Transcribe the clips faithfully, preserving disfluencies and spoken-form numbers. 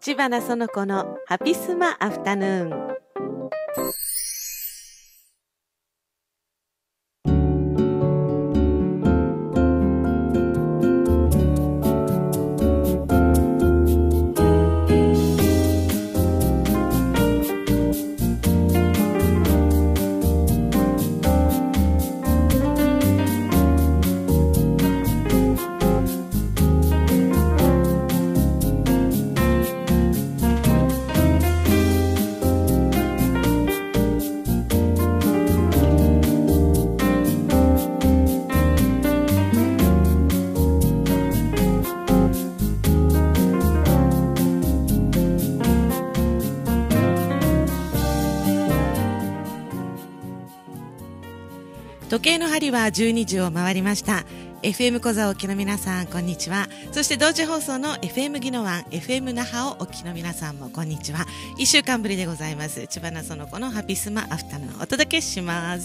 知花園子のハピスマアフタヌーン。時計の針はじゅうにじを回りました。 エフエム 小座をお聞きの皆さん、こんにちは。そして同時放送の エフエム 宜野湾、 エフエム 那覇をお聞きの皆さんもこんにちは。いっしゅうかんぶりでございます。知花園子のハピスマアフタヌーンお届けします。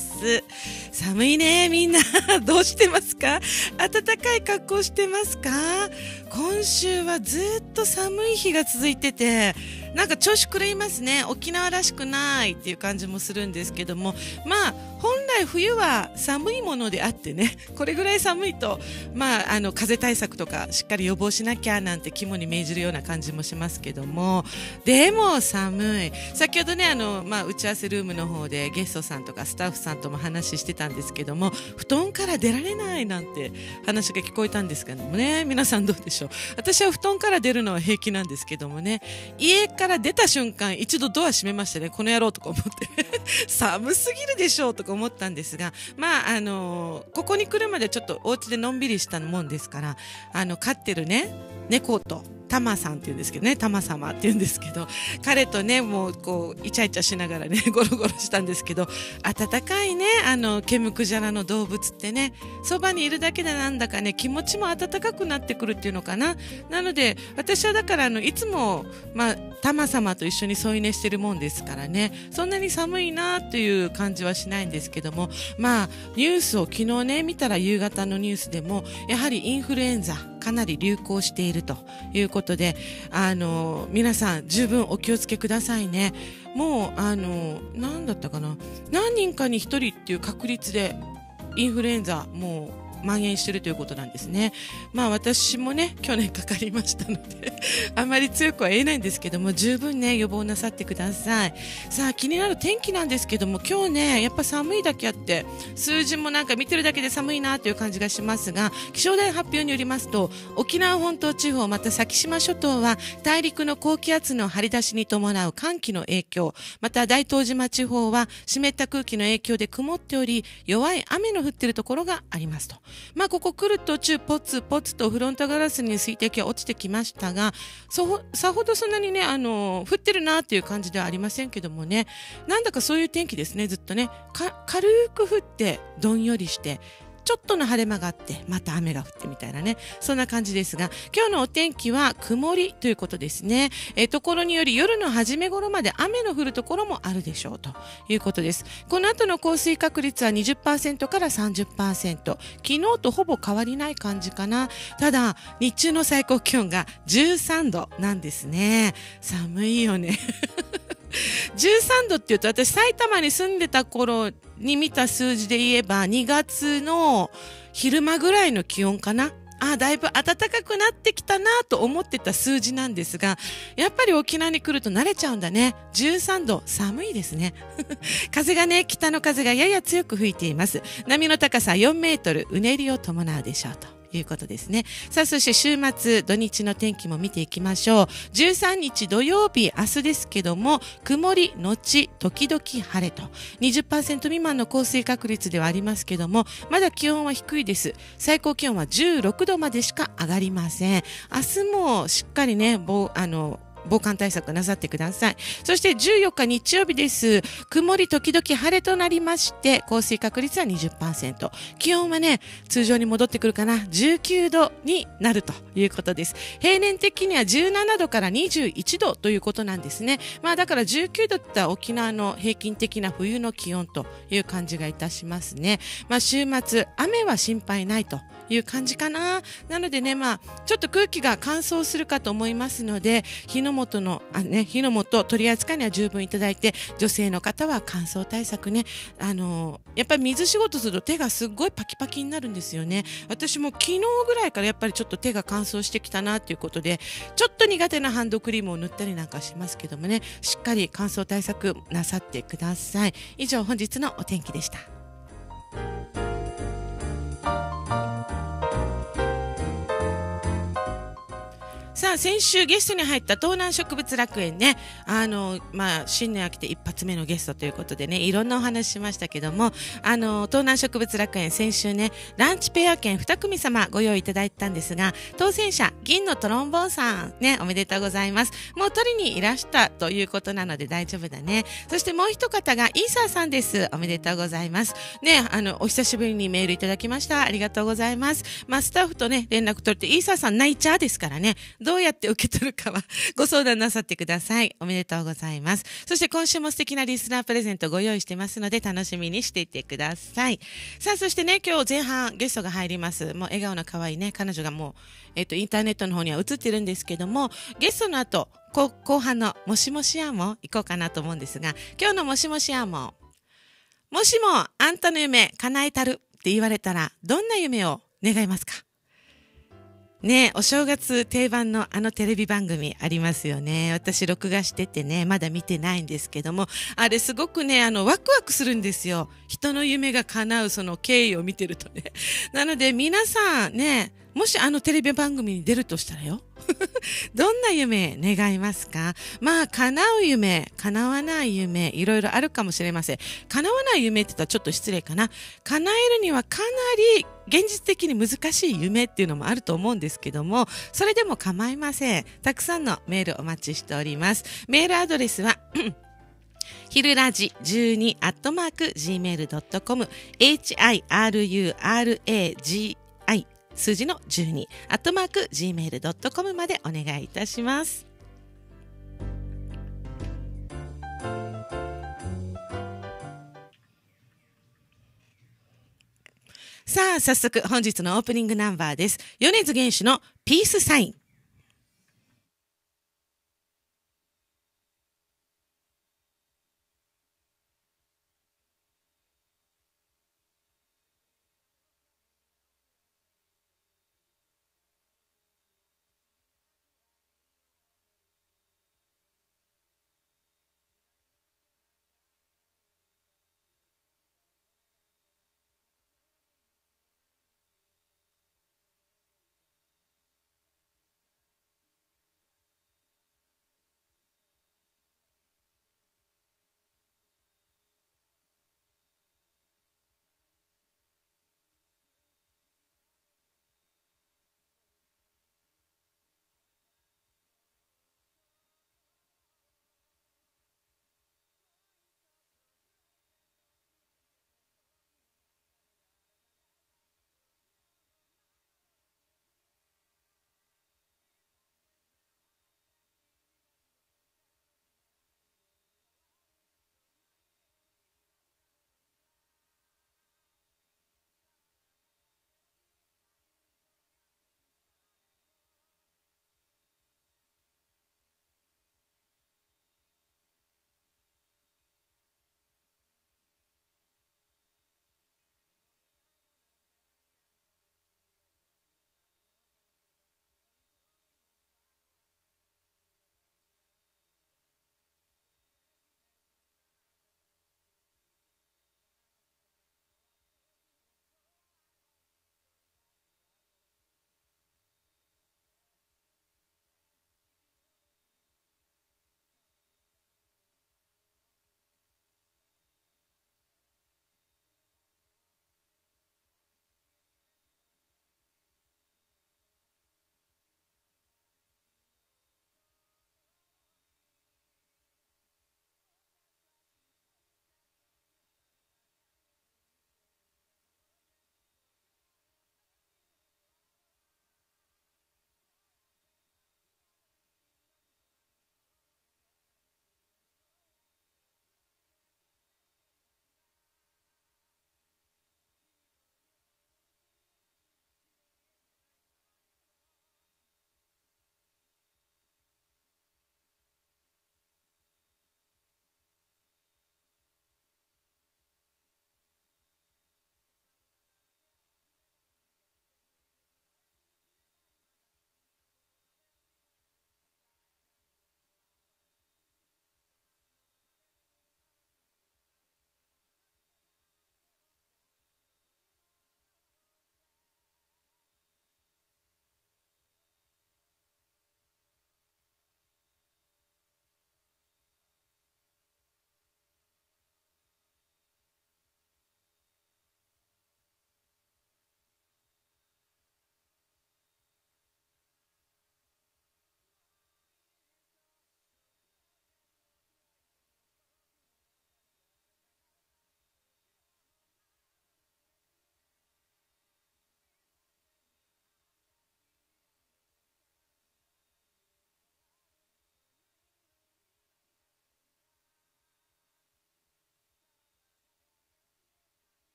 寒いね、みんなどうしてますか？暖かい格好してますか？今週はずっと寒い日が続いてて、なんか調子狂いますね。沖縄らしくないっていう感じもするんですけども、まあ本来冬は寒いものであってね、これぐらい寒いと、まああの風邪対策とかしっかり予防しなきゃなんて肝に銘じるような感じもしますけども、でも寒い。先ほどね、あのまあ打ち合わせルームの方でゲストさんとかスタッフさんとも話してたんですけども、布団から出られないなんて話が聞こえたんですけどもね、皆さんどうでしょう？私は布団から出るのは平気なんですけどもね、家から出た瞬間一度ドア閉めましてね、この野郎とか思って寒すぎるでしょうとか思ったんですが、まああのー、ここに来るまでちょっとお家でのんびりしたもんですから、あの飼ってるね猫とタマさんって言うんですけどね、タマ様って言うんですけど、彼とねもうこうイチャイチャしながらねゴロゴロしたんですけど、温かいねあの毛むくじゃらの動物ってね、そばにいるだけでなんだかね気持ちも温かくなってくるっていうのかな。なので私はだからあのいつもまあタマ様と一緒に添い寝してるもんですからね、そんなに寒いなという感じはしないんですけども、まあニュースを昨日ね見たら、夕方のニュースでもやはりインフルエンザかなり流行しているということで、あの皆さん十分お気をつけくださいね。もうあの何だったかな、何人かに一人っていう確率でインフルエンザもう蔓延しているということなんですね。まあ私もね去年かかりましたのであまり強くは言えないんですけども、十分ね予防なさってください。さあ気になる天気なんですけども、今日ねやっぱ寒いだけあって数字もなんか見てるだけで寒いなという感じがしますが、気象台発表によりますと、沖縄本島地方また先島諸島は大陸の高気圧の張り出しに伴う寒気の影響、また大東島地方は湿った空気の影響で曇っており、弱い雨の降っているところがありますと。まあここ来る途中ポツポツとフロントガラスに水滴が落ちてきましたが、そさほどそんなにねあの降ってるなっていう感じではありませんけどもね、なんだかそういう天気ですね。ずっとねか軽く降ってどんよりしてちょっとの晴れ間があってまた雨が降ってみたいなね、そんな感じですが、今日のお天気は曇りということですね。えー、ところにより夜の初め頃まで雨の降るところもあるでしょうということです。この後の降水確率は にじゅっパーセント から さんじゅっパーセント、 昨日とほぼ変わりない感じかな。ただ日中の最高気温がじゅうさんどなんですね。寒いよねじゅうさんどっていうと、私埼玉に住んでた頃に見た数字で言えばにがつの昼間ぐらいの気温かな。あ、だいぶ暖かくなってきたなと思ってた数字なんですが、やっぱり沖縄に来ると慣れちゃうんだね。じゅうさんど、寒いですね風がね、北の風がやや強く吹いています。波の高さよんメートル、うねりを伴うでしょうということですね。さあそして週末土日の天気も見ていきましょう。じゅうさんにち土曜日、明日ですけども、曇りのち時々晴れと にじゅっパーセント 未満の降水確率ではありますけども、まだ気温は低いです。最高気温はじゅうろくどまでしか上がりません。明日もしっかりねぼあの防寒対策なさってください。そしてじゅうよっか日曜日です。曇り時々晴れとなりまして、降水確率は にじゅっパーセント。気温はね、通常に戻ってくるかな。じゅうきゅうどになるということです。平年的にはじゅうななどからにじゅういちどということなんですね。まあだからじゅうきゅうどって沖縄の平均的な冬の気温という感じがいたしますね。まあ週末、雨は心配ないという感じかな。なのでね、まあちょっと空気が乾燥するかと思いますので、火のの元の、あ、ね、火の元取り扱いには十分いただいて、女性の方は乾燥対策ね、あのやっぱり水仕事すると手がすっごいパキパキになるんですよね。私も昨日ぐらいからやっぱりちょっと手が乾燥してきたなということで、ちょっと苦手なハンドクリームを塗ったりなんかしますけどもね、しっかり乾燥対策なさってください。以上、本日のお天気でした。さあ、先週ゲストに入った東南植物楽園ね、あの、まあ、新年明けて一発目のゲストということでね、いろんなお話しましたけども、あの、東南植物楽園、先週ね、ランチペア券に組様ご用意いただいたんですが、当選者、銀のトロンボーンさん、ね、おめでとうございます。もう取りにいらしたということなので大丈夫だね。そしてもう一方がイーサーさんです。おめでとうございます。ね、あの、お久しぶりにメールいただきました。ありがとうございます。まあ、スタッフとね、連絡取って、イーサーさんナイチャーですからね、どうやって受け取るかはご相談なさってください。おめでとうございます。そして今週も素敵なリスナープレゼントご用意してますので楽しみにしていてください。さあ、そしてね、今日前半ゲストが入ります。もう笑顔の可愛いね、彼女がもう、えっと、インターネットの方には映ってるんですけども、ゲストの後、後後半のもしもしアーモン行こうかなと思うんですが、今日のもしもしアーモン、もしもあんたの夢叶えたるって言われたら、どんな夢を願いますか？ねえ、お正月定番のあのテレビ番組ありますよね。私録画しててね、まだ見てないんですけども、あれすごくね、あの、ワクワクするんですよ。人の夢が叶うその経緯を見てるとね。なので皆さんね、もしあのテレビ番組に出るとしたらよ。どんな夢願いますか？まあ、叶う夢、叶わない夢、いろいろあるかもしれません。叶わない夢って言ったらちょっと失礼かな。叶えるにはかなり現実的に難しい夢っていうのもあると思うんですけども、それでも構いません。たくさんのメールお待ちしております。メールアドレスは、ひるラジじゅうにアットマーク ジーメールドットコム エイチアイアールユーアールエージーアイ 数字のじゅうにアットマーク ジーメールドットコム までお願いいたします。さあ、早速本日のオープニングナンバーです。米津玄師のピースサイン。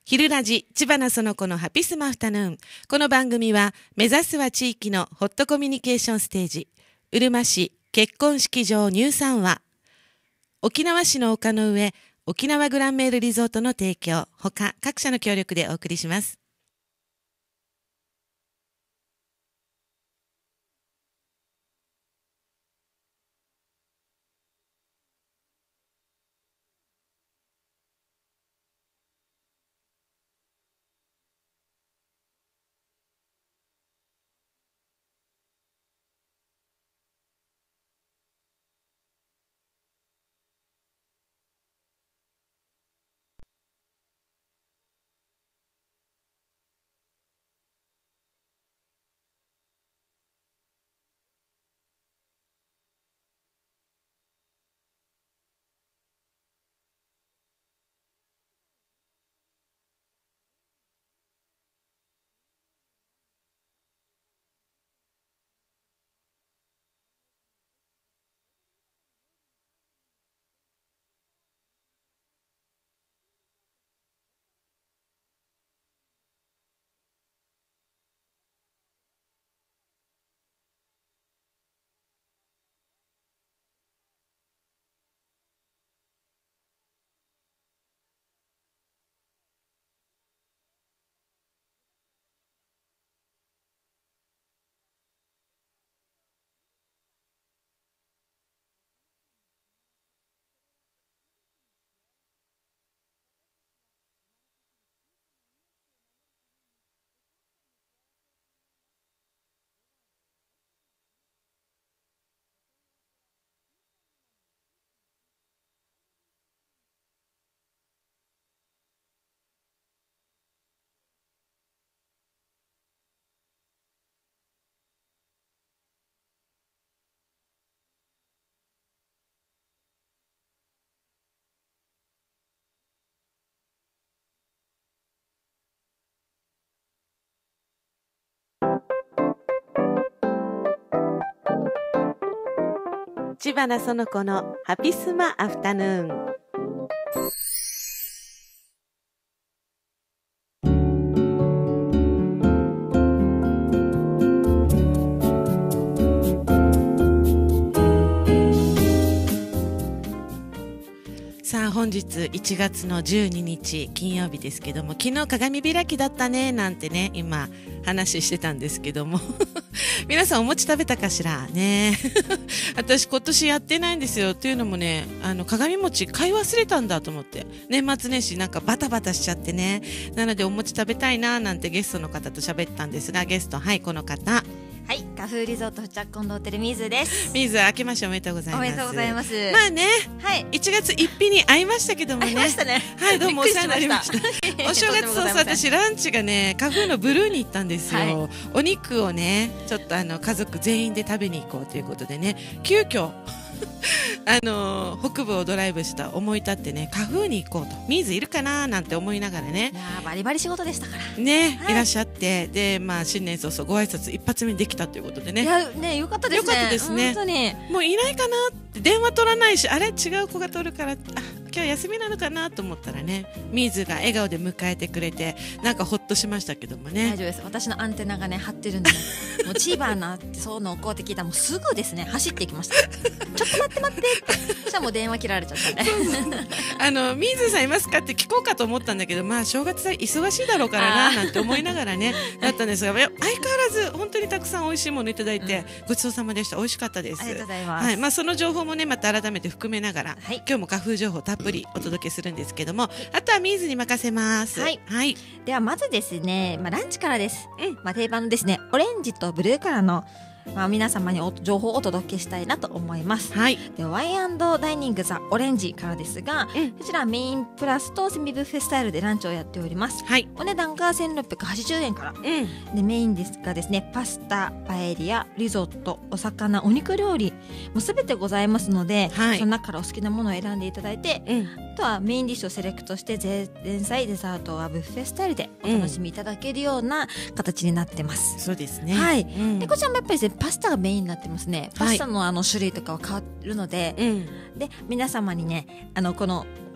昼ラジ千葉なその子のハピスマアフタヌーン。この番組は目指すは地域のホットコミュニケーションステージ、うるま市結婚式場入産話、沖縄市の丘の上沖縄グランメールリゾートの提供、他各社の協力でお送りします。千葉なその子のハピスマアフタヌーン。さあ本日いちがつのじゅうににち金曜日ですけども、昨日鏡開きだったねなんてね今話してたんですけども皆さんお餅食べたかしらね私今年やってないんですよ。というのもね、あの鏡餅買い忘れたんだと思って、年末年始なんかバタバタしちゃってね、なのでお餅食べたいななんてゲストの方と喋ったんですが、ゲストはいこの方、 はい、花風リゾート不着近藤テルミーズです。 ミーズ明けましておめでとうございます。 おめでとうございます。 まあね、 はい、 いちがついっぴに会いましたけどもね。 会いましたね。 はい、どうもお世話になりました。お正月そうそう、私ランチがね、花風のブルーに行ったんですよ。はい、お肉をね、ちょっとあの家族全員で食べに行こうということでね、急遽あのー、北部をドライブした思い立ってね、花風に行こうと、ミーズいるかななんて思いながらね、 いやバリバリ仕事でしたからね、 はい、 いらっしゃって、でまあ新年早々ご挨拶一発目にできたということでね、 いやね、よかったですね。 よかったですね。 本当にもういないかなって電話取らないし、あれ違う子が取るから、あ今日休みなのかなと思ったらね、ミーズが笑顔で迎えてくれて、なんかほっとしましたけどもね。 大丈夫です。私のアンテナがね張ってるんで、ね、もう千葉なってそうのこうって聞いたらもうすぐですね走っていきました。ちょっと待って待ってって、そしたらもう電話切られちゃったね。 あのミーズさんいますかって聞こうかと思ったんだけど、まあ正月は忙しいだろうからななんて思いながらねだったんですが、相変わらず本当にたくさん美味しいものいただいて、うん、ごちそうさまでした。美味しかったです。 ありがとうございます。 はい、まあその情報もねまた改めて含めながら、はい、今日も花風情報たっぷりお届けするんですけども、あとはミーズに任せます。 はい、はい、ではまずですね、まあ、ランチからです、うん、まあ、定番のですねオレンジとブルーカラーの、まあ、皆様にお情報をお届けしたいなと思います。はい、でワイン&ダイニングザオレンジからですが、うん、こちらメインプラスとセミブッフェスタイルでランチをやっております。はい、お値段がせんろっぴゃくはちじゅうえんから、うん、でメインですがですね、パスタ、パエリア、リゾット、お魚、お肉料理もうすべてございますので、はい、その中からお好きなものを選んでいただいて、うん、あとはメインディッシュをセレクトして前菜デザートはブッフェスタイルでお楽しみいただけるような形になってます。 うん、そうですね。 はい、うん、でこちらもやっぱりですねパスタがメインになってますね。パスタのあの種類とかは変わるので、はい、で皆様にねあのこの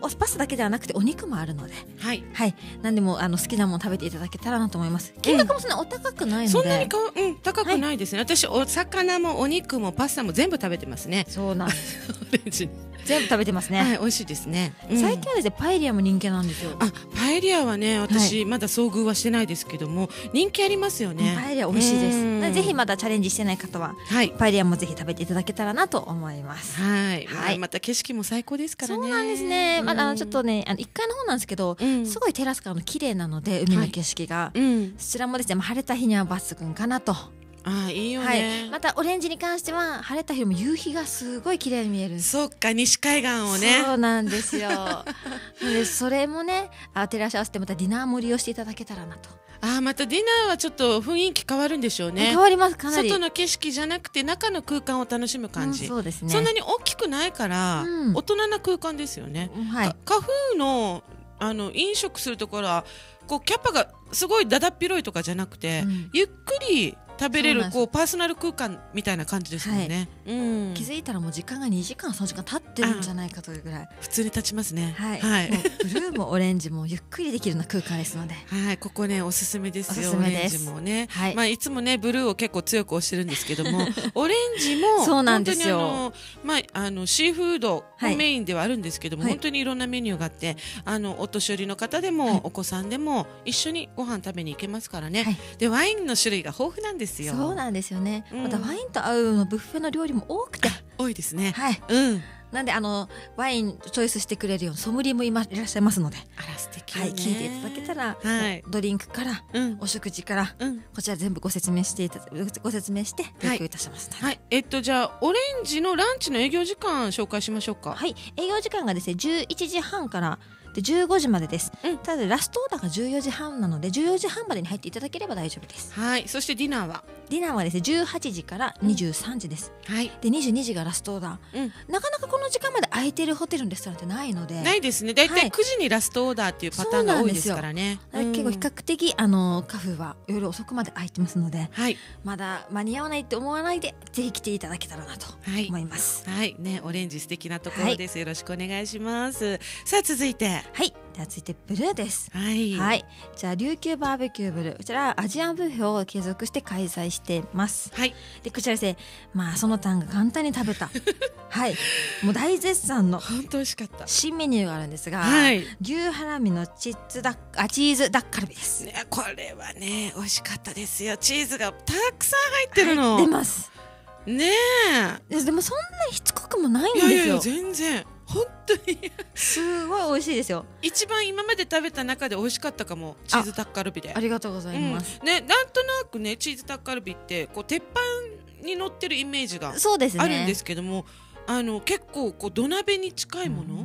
パスタだけではなくてお肉もあるので、 はい、 はい、何でもあの好きなもの食べていただけたらなと思います。金額もそんなお高くないので、 そんなにか、うん、高くないですね、はい、私お魚もお肉もパスタも全部食べてますね。 そうなんです全部食べてますね。 はい、美味しいですね、 うん、最近はですねパエリアも人気なんですよ。 あ、パエリアはね私、はい、まだ遭遇はしてないですけども人気ありますよね。 パエリア美味しいです。ぜひまだチャレンジしてない方は、はい、パエリアもぜひ食べていただけたらなと思います。 はい、はい、また景色も最高ですからね。 そうなんですね。まだちょっとねあのいっかいの方なんですけど、うん、すごいテラスからの綺麗なので海の景色が、はい、うん、そちらもですね晴れた日には抜群かなと。 ああいいよね、 はい、またオレンジに関しては晴れた日も夕日がすごい綺麗に見える。 そっか西海岸をね。 そうなんですよでそれもね照らし合わせてまたディナーも利用していただけたらなと。 あ、またディナーはちょっと雰囲気変わるんでしょうね。 変わります。かなり外の景色じゃなくて中の空間を楽しむ感じ、 うん、そうですね。 そんなに大きくないから、うん、大人な空間ですよね、はい、カフーのあの飲食するところはこうキャパがすごいだだっ広いとかじゃなくて、うん、ゆっくり食べれるこうパーソナル空間みたいな感じですもんね、はい、うん、 気づいたらもう時間がにじかんさんじかん経ってるんじゃないかというぐらい普通に経ちますね。 はい、はい、ブルーもオレンジもゆっくりできるような空間ですので、 はい、ここねおすすめですよ。 おすすめです。 オレンジもね、 はい、 まあ、いつもねブルーを結構強く推してるんですけどもオレンジもそうなんですよ。 本当にあの、まあ、あのシーフードメインではあるんですけども、はい、本当にいろんなメニューがあってあのお年寄りの方でも、はい、お子さんでも一緒にご飯食べに行けますからね、はい、でワインの種類が豊富なんですよ。 そうなんですよね、うん、またワインと合うのブッフェの料理も多くて多いですね。 はい、うん、なんであのワインチョイスしてくれるようなソムリエもいらっしゃいますので、 あら素敵ね、 はい、聞いていただけたら、はい、ドリンクから、うん、お食事から、うん、こちら全部ご説明していたご説明して提供いたしますので、 はいはい、えっとじゃあオレンジのランチの営業時間紹介しましょうか。 はい、営業時間がですねじゅういちじはんからでじゅうごじまでです、うん、ただラストオーダーがじゅうよじはんなのでじゅうよじはんまでに入っていただければ大丈夫です。 はい、そしてディナーはディナーはですねじゅうはちじからにじゅうさんじです、うん、はい、でにじゅうにじがラストオーダー、うん、なかなかこの時間まで空いてるホテルのレストランってないので。 ないですね。だいたいくじにラストオーダーっていうパターンが多いですからね。 うん、結構比較的あのカフェは夜遅くまで空いてますので、はい、まだ間に合わないって思わないでぜひ来ていただけたらなと思います。 はい、はい、ね、オレンジ素敵なところです、はい、よろしくお願いします。さあ続いて、 はい、では続いてブルーです。 はい、はい、 じゃあ琉球バーベキューブルー、こちらアジアンブッフェを継続して開催しています。はい、でこちらですね、まあそのタンが簡単に食べたはい、もう大絶賛の本当美味しかった新メニューがあるんですが、はい、牛ハラミのチーズダッあチーズダッカルビです、 ね、これはね美味しかったですよ。チーズがたくさん入ってるの、 はい、出ますねえ。でもそんなにしつこくもないんですよ。いやいや全然本当にすごい美味しいですよ。 一番今まで食べた中で美味しかったかも、チーズタッカルビで。 あ, ありがとうございます、 うん、ね、なんとなくねチーズタッカルビってこう鉄板に乗ってるイメージがあるんですけども、あの結構こう土鍋に近いもの、うん、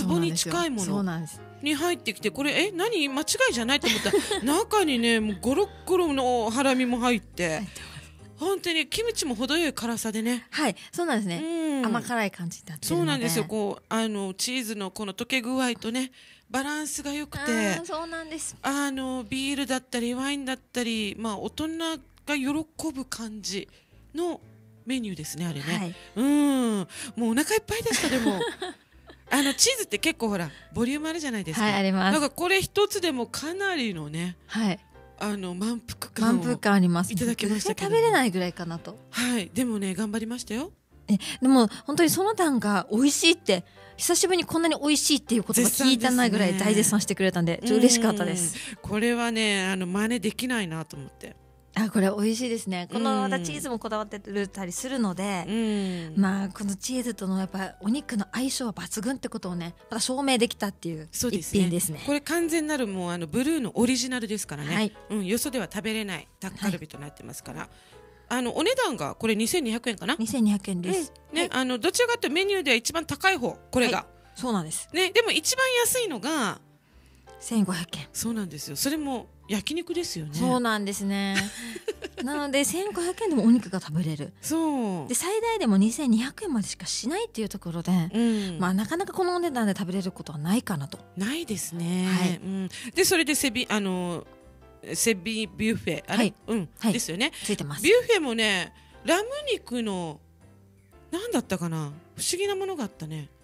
壺に近いものに入ってきて、これえ何間違いじゃないと思ったら中にねもうゴロッゴロのハラミも入って本当にキムチも程よい辛さでね。 はい、そうなんですね、うん、甘辛い感じになってるので。 そうなんですよ。こうあのチーズのこの溶け具合とねバランスが良くて、 あ、そうなんです。あのビールだったりワインだったり、まあ、大人が喜ぶ感じのメニューですねあれね、はい、うんもうお腹いっぱいでした。でもあのチーズって結構ほらボリュームあるじゃないですか。 はい、あります。 なんかこれ一つでもかなりのね、はい、あの満腹感を満腹感ありますいただきましたけど、 食べれないぐらいかなと。 はい、でもね頑張りましたよ。 えでも本当にそのタンが美味しいって久しぶりにこんなに美味しいっていう言葉聞いたないぐらい大絶賛してくれたんで、ちょっと嬉しかったです。 これはねあの真似できないなと思って。 あ、これ美味しいですね。このまたチーズもこだわってるたりするので、うん、まあこのチーズとのやっぱお肉の相性は抜群ってことをねまた証明できたっていう一品ですね。 これ完全なるもうあのブルーのオリジナルですからね、はい、うん、よそでは食べれないタッカルビとなってますから、はい、あのお値段がこれにせんにひゃくえんかな。 にせんにひゃくえんです、 うん、ね、はい、あのどちらかというとメニューでは一番高い方これが、はい、 そうなんです、 ね、でも一番安いのがせんごひゃくえん。 そうなんですよ。それも焼肉ですよね。 そうなんですねなのでせんごひゃくえんでもお肉が食べれる。 そうで最大でもにせんにひゃくえんまでしかしないっていうところで、うん、まあ、なかなかこのお値段で食べれることはないかなと。 ないですね、はい、うん、でそれでセビあのセビビュッフェあれ、はい、うん、はい、ですよね。 ついてます。 ビュッフェもねラム肉の何だったかな不思議なものがあったね。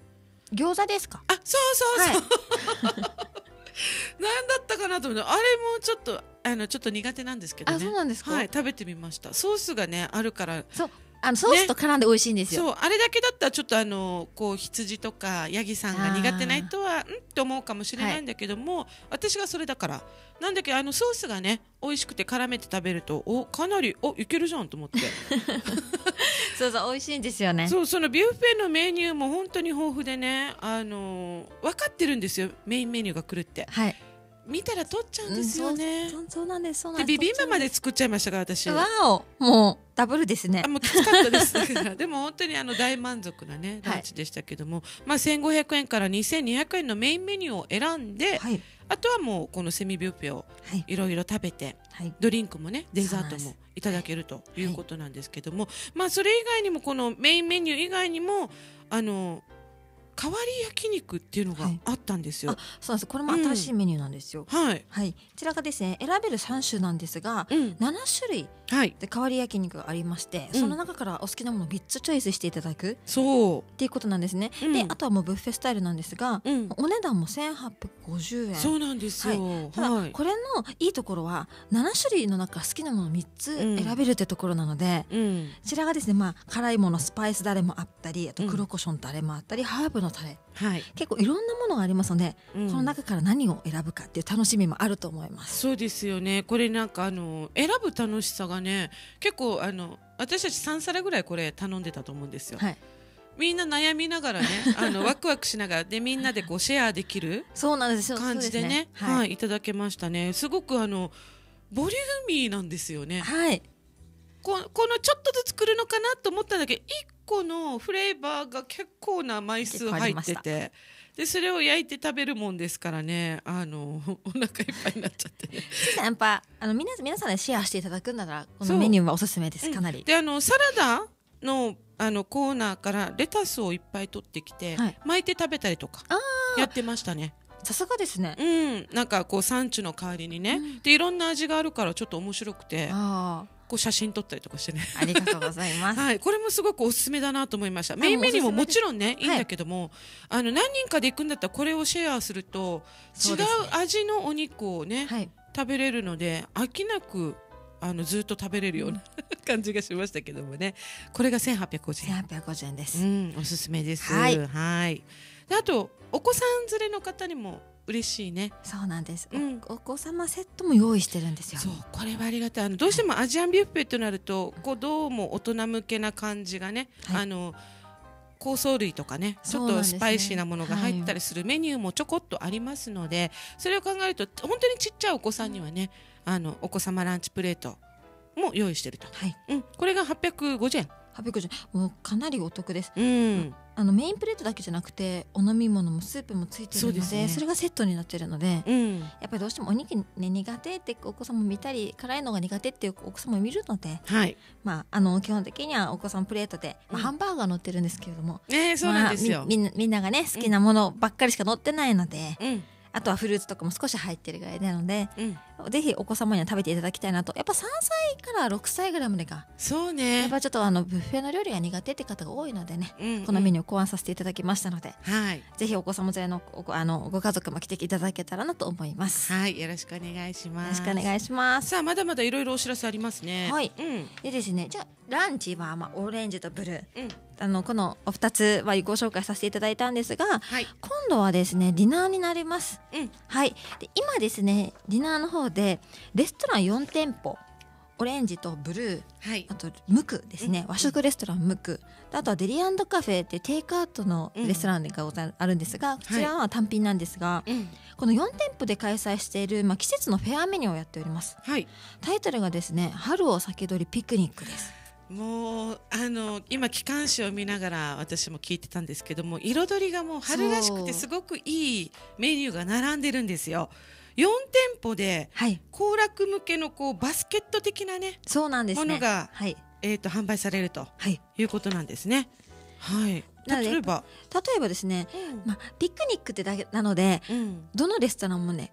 餃子ですか？ あ、そうそうそう、 はい、 なんだったかなと思って、あれもちょっとあのちょっと苦手なんですけどね。 あ、そうなんですか？ はい、食べてみました。ソースがねあるから。 そう、あのソースと絡んで美味しいんですよ、 ね、そう、あれだけだったらちょっとあのこう羊とかヤギさんが苦手な人はんって思うかもしれないんだけども、はい、私がそれだからなんだけど、あのソースがね美味しくて絡めて食べると、おかなりおいけるじゃんと思ってそうそう、美味しいんですよね。 そう、そのビュッフェのメニューも本当に豊富でね、あの分かってるんですよ、メインメニューが来るって、 はい、 見たら取っちゃうんですよね、 うん、そう、そうなんです、そうなんでです。 ビビンバまで作っちゃいましたから私。 わお、もうダブルですね。 あ、もうきつかったですでも本当にあの大満足なねランチでしたけども、はい、まあ、せんごひゃくえんからにせんにひゃくえんのメインメニューを選んで、はい、あとはもうこのセミビュッフェをいろいろ食べて、はい、ドリンクもねデザートもいただけるということなんですけども、はい、まあそれ以外にもこのメインメニュー以外にもあの変わり焼肉っていうのがあったんですよ、はい、 あ、そうなんです。これも新しいメニューなんですよ、 うん、はい、 はい、こちらがですね選べるさん種なんですが、うん、なな種類で変わり焼肉がありまして、はい、その中からお好きなものをみっつチョイスしていただく、そうっていうことなんですね、うん、であとはもうブッフェスタイルなんですが、うん、お値段もせんはっぴゃくごじゅうえん。 そうなんですよ、 はい、ただ、はい、これのいいところはなな種類の中好きなものをみっつ選べるってところなので、うん、こちらがですね、まあ、辛いものスパイスダレもあったり、あと黒胡椒のタレもあったり、うん、ハーブのタレ、はい、結構いろんなものがありますので、うん、この中から何を選ぶかっていう楽しみもあると思います。 そうですよね。これなんかあの選ぶ楽しさがね、結構あの私たちさんさらぐらいこれ頼んでたと思うんですよ、はい、みんな悩みながらねあのワクワクしながらでみんなでこうシェアできるそうなんですよ感じで ね, でね、はいはい、いただけましたね。すごくあのボリューミーなんですよね、はい、こ, このちょっとずつ来るのかなと思ったんだけど、いっこのフレーバーが結構な枚数入ってて、でそれを焼いて食べるもんですからね、あのお腹いっぱいになっちゃってねやっぱあの皆, 皆さんでシェアしていただくんだからこのメニューはおすすめです。かなり、 うん、であのサラダのあのコーナーからレタスをいっぱい取ってきて、はい、巻いて食べたりとかやってましたね。 さすがですね、 うん、なんかこうサンチュの代わりにね、うん、でいろんな味があるからちょっと面白くて、あこう写真撮ったりとかしてねありがとうございます、 はい、これもすごくおすすめだなと思いました。メインメニューももちろんねいいんだけども、はい、あの何人かで行くんだったらこれをシェアすると違う味のお肉をね、はい、食べれるので飽きなくあのずっと食べれるような、うん、感じがしましたけどもね。これがせんはっぴゃくごじゅうえん、 せんはっぴゃくごじゅうえんです、 うん、おすすめです。はい、はい、であとお子さん連れの方にも嬉しいね。 そうなんです、うん、お, お子様セットも用意してるんですよ。 そう、これはありがたい。あのどうしてもアジアンビュッフェとなるとこうどうも大人向けな感じがね、はい、あの香草類とかねちょっとスパイシーなものが入ったりするメニューもちょこっとありますので、それを考えると本当にちっちゃいお子さんにはね、あのお子様ランチプレートも用意してると、はい、うん、これがはっぴゃくごじゅうえん。 はっぴゃくごじゅうえん、もうかなりお得です、うん、あのメインプレートだけじゃなくてお飲み物もスープもついてるの で, そ, で、ね、それがセットになってるので、うん、やっぱりどうしてもお肉、ね、苦手ってお子さんも見たり辛いのが苦手っていうお子さんも見るので、はい、まあ、あの基本的にはお子さんプレートで、まあ、ハンバーガー乗ってるんですけれども、 ね、そうなんですよ、 まあ、み, み, みんながね好きなものばっかりしか乗ってないので、うん、あとはフルーツとかも少し入ってるぐらいなので、うん、ぜひお子様には食べていただきたいなと。やっぱさんさいからろくさいぐらいまでがそうね、 やっぱちょっとあのブッフェの料理が苦手って方が多いのでね、うんうん、このメニューを考案させていただきましたので、はい、ぜひお子様連れの ご, あのご家族も来ていただけたらなと思います。 はい、よろしくお願いします。 よろしくお願いします。 さあまだまだいろいろお知らせありますね。 はい、うん、でですね、じゃあランチはまあオレンジとブルー、うん、あのこのおふたつはご紹介させていただいたんですが、はい、今度はですねディナーになります、うん、はい、で今ですねディナーの方でレストランよんてんぽ、オレンジとブルー、はい、あとムクですね、うん、和食レストランムク、あとはデリ&カフェっていうテイクアウトのレストランがあるんですが、うん、こちらは単品なんですが、はい、このよんてんぽで開催している、まあ、季節のフェアメニューをやっております、はい、タイトルがですね春を先取りピクニックです。 もうあの今機関誌を見ながら私も聞いてたんですけども、彩りがもう春らしくてすごくいいメニューが並んでるんですよ。よんてんぽで行楽向けのこうバスケット的なね、そうなんですね、ものが、はい、えーと販売されるということなんですね。はい、例えば例えばですね、うん、まあ、ピクニックってだけなので、うん、どのレストランもね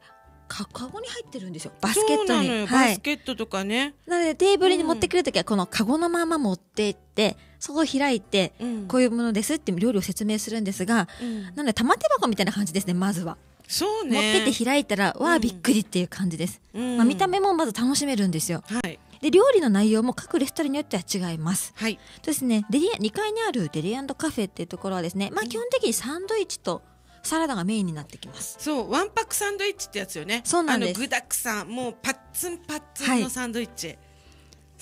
カゴに入ってるんですよ、バスケットに。 はい、バスケットとかね。 なのでテーブルに持ってくるときはこのカゴのまま持っていって、そこを開いて、うん、こういうものですって料理を説明するんですが、うん、なので玉手箱みたいな感じですね。まずはそうね、 持ってって開いたら、うん、わあびっくりっていう感じです、うん、まあ、見た目もまず楽しめるんですよ、はい、で料理の内容も各レストランによっては違います、はい、ですね、デリにかいにあるデリ&カフェっていうところはですね、まあ、基本的にサンドイッチとサラダがメインになってきます。 そうワンパックサンドイッチってやつよね。そうなんです。あの具だくさん、もうパッツンパッツンのサンドイッチ、はい、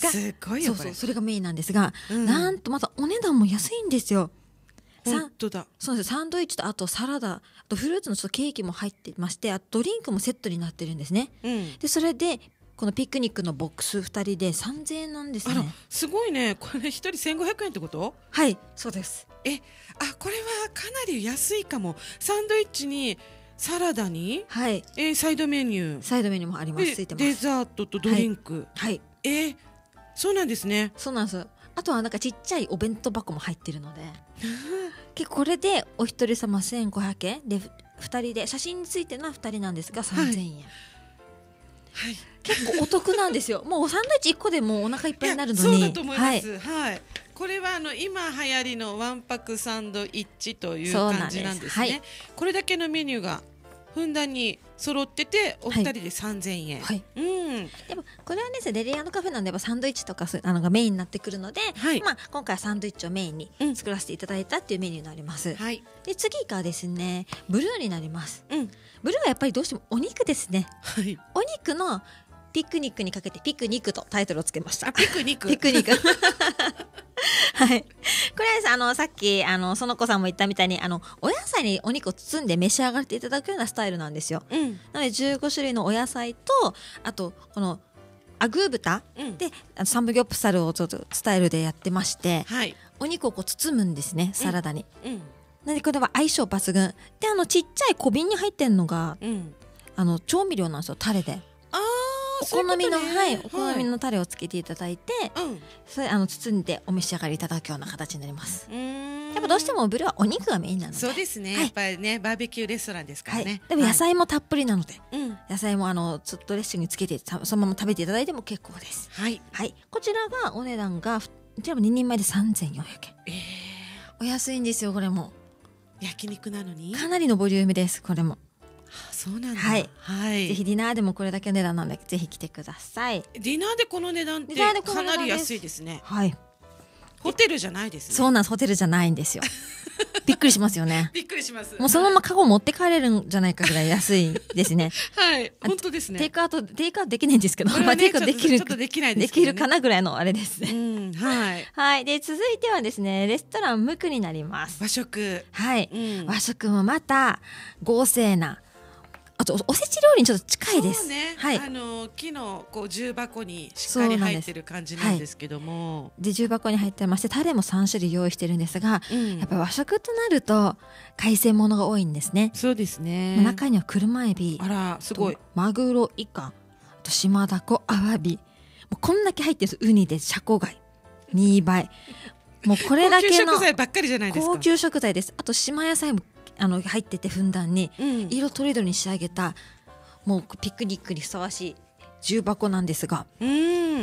すごいよこれ。そうそう、それがメインなんですが、うん、なんとまたお値段も安いんですよ。 本当だ。 そうです。サンドイッチとあとサラダ、あとフルーツのちょっとケーキも入ってまして、あとドリンクもセットになってるんですね、うん、でそれでこのピクニックのボックスふたりでさんぜんえんなんですね。 あらすごいね。これひとりせんごひゃくえんってこと？ はいそうです。 えあこれはかなり安いかも。サンドイッチにサラダに、はいえー、サイドメニューサイドメニューもあります。ついてます。 デザートとドリンク、はい、はい、えー、そうなんですね。 そうなんです。あとはなんかちっちゃいお弁当箱も入ってるので結構これでお一人様せんごひゃくえんでふたりで写真についてのはふたりなんですがさんぜんえん、はいはい、結構お得なんですよ。もうサンドイッチいっこでもうお腹いっぱいになるのに。 そうだと思います、はいはい、これはあの今流行りのワンパクサンドイッチという感じなんですね。はい、これだけのメニューがふんだんに揃っててお二人でさんぜんえん、はいはい、うん、 でもこれはねデリ&カフェなんでサンドイッチとかあのがメインになってくるので、はいまあ、今回はサンドイッチをメインに作らせていただいたっていうメニューになります、うん、で次がですねブルーになります、うん、ブルーはやっぱりどうしてもお肉ですね、はい、お肉のピクニックにかけてピクニックとタイトルをつけました。 ピクニックピクニックはい、これはあのさっきあの園子さんも言ったみたいにあのお野菜にお肉を包んで召し上がっていただくようなスタイルなんですよ、うん、なのでじゅうごしゅるいのお野菜とあとこのアグー豚、うん、でサムギョプサルをちょっとスタイルでやってまして、はい、お肉をこう包むんですねサラダに、うんうん、なのでこれは相性抜群であのちっちゃい小瓶に入ってるのが、うん、あの調味料なんですよ。タレであお好みの、はい、お好みのタレをつけていただいて、はい、それあの包んでお召し上がりいただくような形になります。やっぱどうしてもブルーはお肉がメインなので。 そうですね、はい、やっぱりねバーベキューレストランですからね、はい、 でも野菜もたっぷりなので、はい、野菜もあのちょっとドレッシングにつけてそのまま食べていただいても結構です。はい、はい、こちらがお値段がこちらもににんまえでさんぜんよんひゃくえん、えー、お安いんですよ。これも焼肉なのにかなりのボリュームです。これもあそうなんだ、 はいはい、ぜひディナーでもこれだけの値段なんでぜひ来てください。 ディナーでこの値段ってかなり安いですね。 はい、 ホテルじゃないですね。 そうなんです。ホテルじゃないんですよびっくりしますよね。 びっくりします。 もうそのままカゴ持って帰れるんじゃないかぐらい安いですねはい本当ですね。 テイクアウトテイクアウトできないんですけど、 ね、まあ、テイクアウトできるちょっとできないですけど、ね、 できるかなぐらいのあれですね、 うんはい、 はい、で続いてはですねレストランムクになります。 和食、 はい、うん、和食もまた豪勢なあとおせち料理にちょっと近いです。 そうね、はい、あの木のこう重箱にしっかり入ってる感じなんですけども、はい、 で重箱に入ってましてタレもさんしゅるい用意してるんですが、うん、やっぱり和食となると海鮮物が多いんですね。 そうですね。 中には車エビ、 あらすごい、 マグロ、イカ、あと島ダコ、アワビ、もうこんだけ入ってるんです。ウニでシャコ貝、ミーバイ、もうこれだけの高級食材ばっかりじゃないですか。 高級食材です。あと島野菜もあの入っててふんだんに、うん、色とりどりに仕上げたもうピクニックにふさわしい重箱なんですが、うん、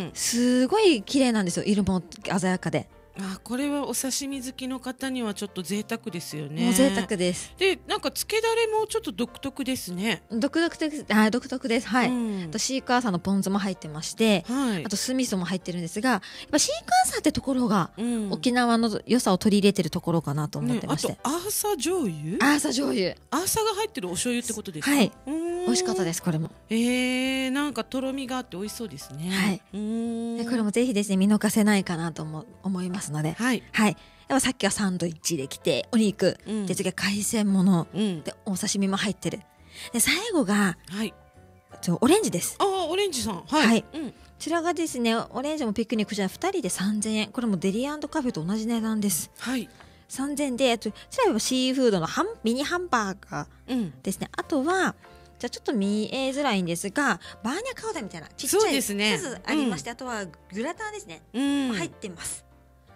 すごい綺麗なんですよ。色も鮮やかで。 あこれはお刺身好きの方にはちょっと贅沢ですよね。 もう贅沢です。 でなんか漬けだれもちょっと独特ですね。 独特ですあ独特ですはい、うん、あとシークワーサーのポン酢も入ってまして、はい、あと酢味噌も入ってるんですが、やっぱシークワーサーってところが、うん、沖縄の良さを取り入れてるところかなと思ってまして、ね、 あとアーサ醤油アーサ醤油アーサが入ってるお醤油ってことですか。 はい美味しかったです。これもえー、なんかとろみがあって美味しそうですね。 はいうんでこれもぜひですね見逃せないかなと思思いますので、はい、はい、でもさっきはサンドイッチできてお肉、うん、で次は海鮮物、うん、でお刺身も入ってる。で最後が、はい、オレンジです。 ああオレンジさんはい、はいうん、 こちらがですねオレンジもピクニックじゃふたりでさんぜんえん。これもデリ&カフェと同じ値段です。はいさんぜんえんで、あとこちらはシーフードのハンミニハンバーガーですね、うん、あとはじゃあちょっと見えづらいんですがバーニャカウダみたいなちっちゃいやつありまして、ねうん、あとはグラタンですね、うん、入ってます。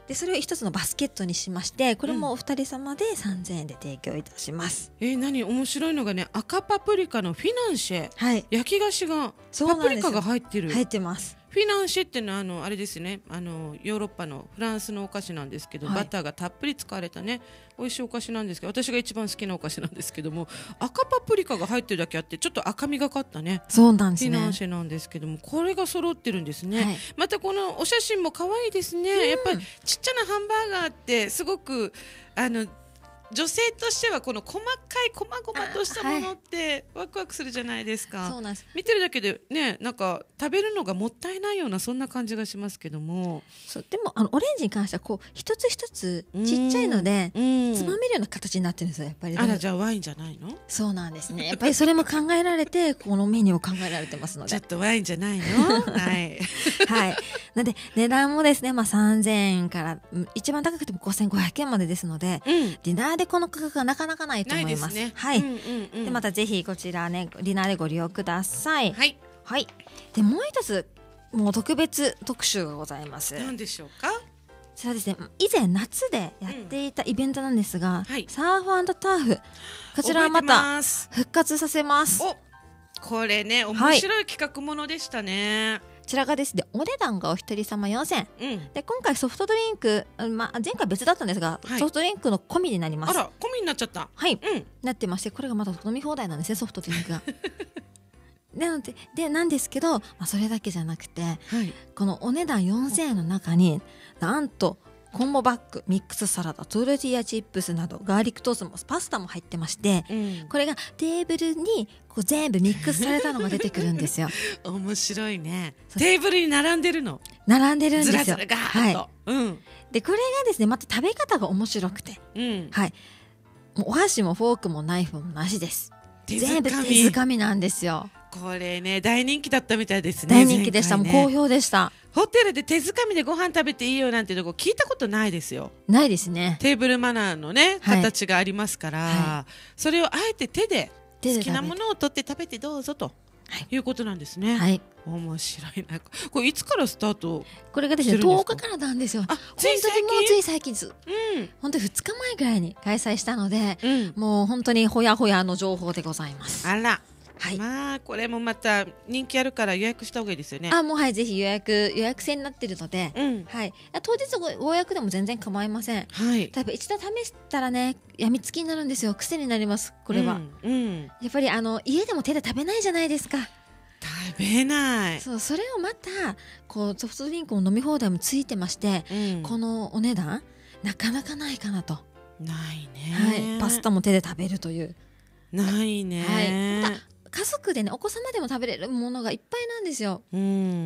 でそれを一つのバスケットにしまして、これもお二人様でさんぜんえんで提供いたします。 うん、えー、何面白いのがね、赤パプリカのフィナンシェ、 はい、 焼き菓子がパプリカが入ってる。 入ってます。 フィナンシェっていうのはあのあれですね、あのヨーロッパのフランスのお菓子なんですけど、はい、バターがたっぷり使われたね美味しいお菓子なんですけど、私が一番好きなお菓子なんですけども、赤パプリカが入ってるだけあってちょっと赤みがかったね、 そうなんですね、 フィナンシェなんですけども、これが揃ってるんですね、はい、またこのお写真も可愛いですね、うん、やっぱりちっちゃなハンバーガーってすごくあの女性としてはこの細かい細々としたものってワクワクするじゃないですか。 そうなんです。 見てるだけでね、なんか食べるのがもったいないようなそんな感じがしますけども、 そうでもあのオレンジに関してはこう一つ一つちっちゃいのでつまめるような形になってるんですよ、やっぱり。 あら、じゃあワインじゃないの？ そうなんですね、やっぱりそれも考えられてこのメニューを考えられてますのでちょっとワインじゃないのはいはい。なので値段もですね、まあ、さんぜんえんから一番高くてもごせんごひゃくえんまでですので、うん、ディナーでこの価格がなかなかないと思います。 ないですね。 はい、 うんうんうん、 でまたぜひこちらねディナーでご利用ください。 はい、 はい、でもう一つもう特別特集がございます。 何でしょうか？ こちらですね、以前夏でやっていたイベントなんですが、うん、はい、サーフ&ターフ、こちらはまた復活させます。 お、これね面白い企画ものでしたね、はい、 こちらがですね、お値段がお一人様よんせんえん、うん、で今回ソフトドリンク、まあ、前回別だったんですが、はい、ソフトドリンクの込みになります。 あら、込みになっちゃった。 はい、うん、なってまして、これがまだ飲み放題なんですね、ソフトドリンクがなので、でなんですけど、まあ、それだけじゃなくて、はい、このお値段よんせんえんの中になんとコンボバッグ、ミックスサラダ、トルティーヤチップスなどガーリックトーストもパスタも入ってまして、うん、これがテーブルにこう全部ミックスされたのが出てくるんですよ面白いね。テーブルに並んでるの並んでるんですよ。 ずらずらガーッと、はい、うん、 でこれがですねまた食べ方が面白くて、うん、はい、もうお箸もフォークもナイフもなしです。全部手づかみなんですよ。 これね大人気だったみたいですね。 大人気でした、ね、もう好評でした。 ホテルで手づかみでご飯食べていいよなんてとこ聞いたことないですよ。 ないですね。 テーブルマナーのね、はい、形がありますから、はい、それをあえて手で好きなものを取って食べてどうぞと、はい、いうことなんですね。はい、面白いな。これいつからスタート？ これがですねとおかからなんですよ。あ、つい最近？もうつい最近です。うん、本当にふつかまえぐらいに開催したので、うん、もう本当にほやほやの情報でございます。 あら。はい、まあこれもまた人気あるから予約した方がいいですよね。 あ、もうはい、ぜひ予約予約制になっているので、うん、はい、当日ごご予約でも全然構いません。はい、例えば一度試したらねやみつきになるんですよ。癖になりますこれは、うんうん、やっぱりあの家でも手で食べないじゃないですか。 食べない。 そう、それをまたこうソフトドリンクも飲み放題もついてまして、うん、このお値段なかなかないかなと。 ないね、 はい、パスタも手で食べるというないね、 はい、家族でねお子様でも食べれるものがいっぱいなんですよ。うん、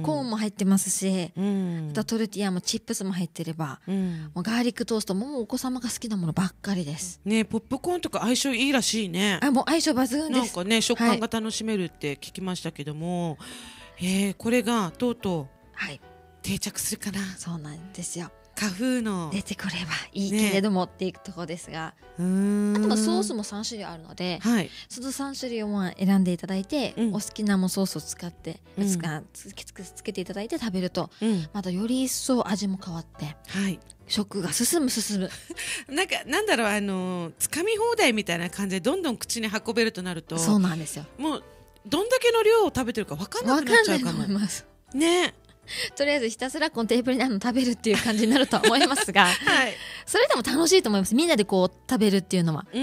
コーンも入ってますし、うん、あとトルティーヤもチップスも入ってれば、うん、もうガーリックトーストももうお子様が好きなものばっかりですね。ポップコーンとか相性いいらしいね。 あ、もう相性抜群です。 なんかね食感が楽しめるって聞きましたけども、はい、えー、これがとうとう定着するかな。 はい、そうなんですよ。 花風の出てくればいいけれども、ね、っていうところですが、うーん、あとはソースもさん種類あるので、はい、そのさん種類をまあ選んでいただいて、うん、お好きなもソースを使って、うん、つけつけつけていただいて食べると、うん、またより一層味も変わって、はい、食が進む進むなんかなんだろう、あのつかみ放題みたいな感じでどんどん口に運べるとなると、 そうなんですよ。 もうどんだけの量を食べてるか分かんなくなっちゃうかも。 分かんないと思いますね。 とりあえずひたすらこのテーブルにあるの食べるっていう感じになるとは思いますが、はい、それでも楽しいと思います。みんなでこう食べるっていうのは、うん、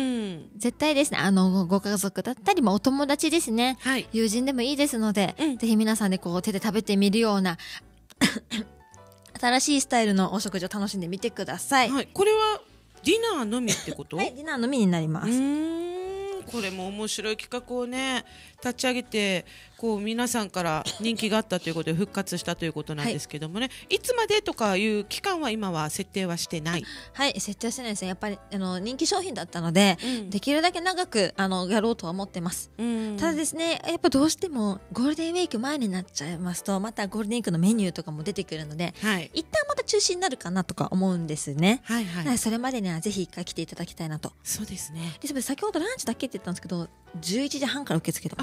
絶対ですね。あのご家族だったり、まあ、お友達ですね、はい、友人でもいいですので、うん、ぜひ皆さんでこう手で食べてみるような新しいスタイルのお食事を楽しんでみてください。 はい、これはディナーのみってこと？ はい、ディナーのみになります。うーん、これも面白い企画をね立ち上げて、こう皆さんから人気があったということで復活したということなんですけどもね、はい、いつまでとかいう期間は今は設定はしてない？ はい、設定はしてないですね。やっぱりあの人気商品だったので、うん、できるだけ長くあのやろうとは思ってます、うん、ただですね、やっぱどうしてもゴールデンウィーク前になっちゃいますと、またゴールデンウィークのメニューとかも出てくるので、はい、一旦また中止になるかなとか思うんですね、はいはい、それまでにはぜひ一回来ていただきたいなと。 そうですね。 で先ほどランチだけって言ったんですけど、じゅういちじはんから受け付けてます。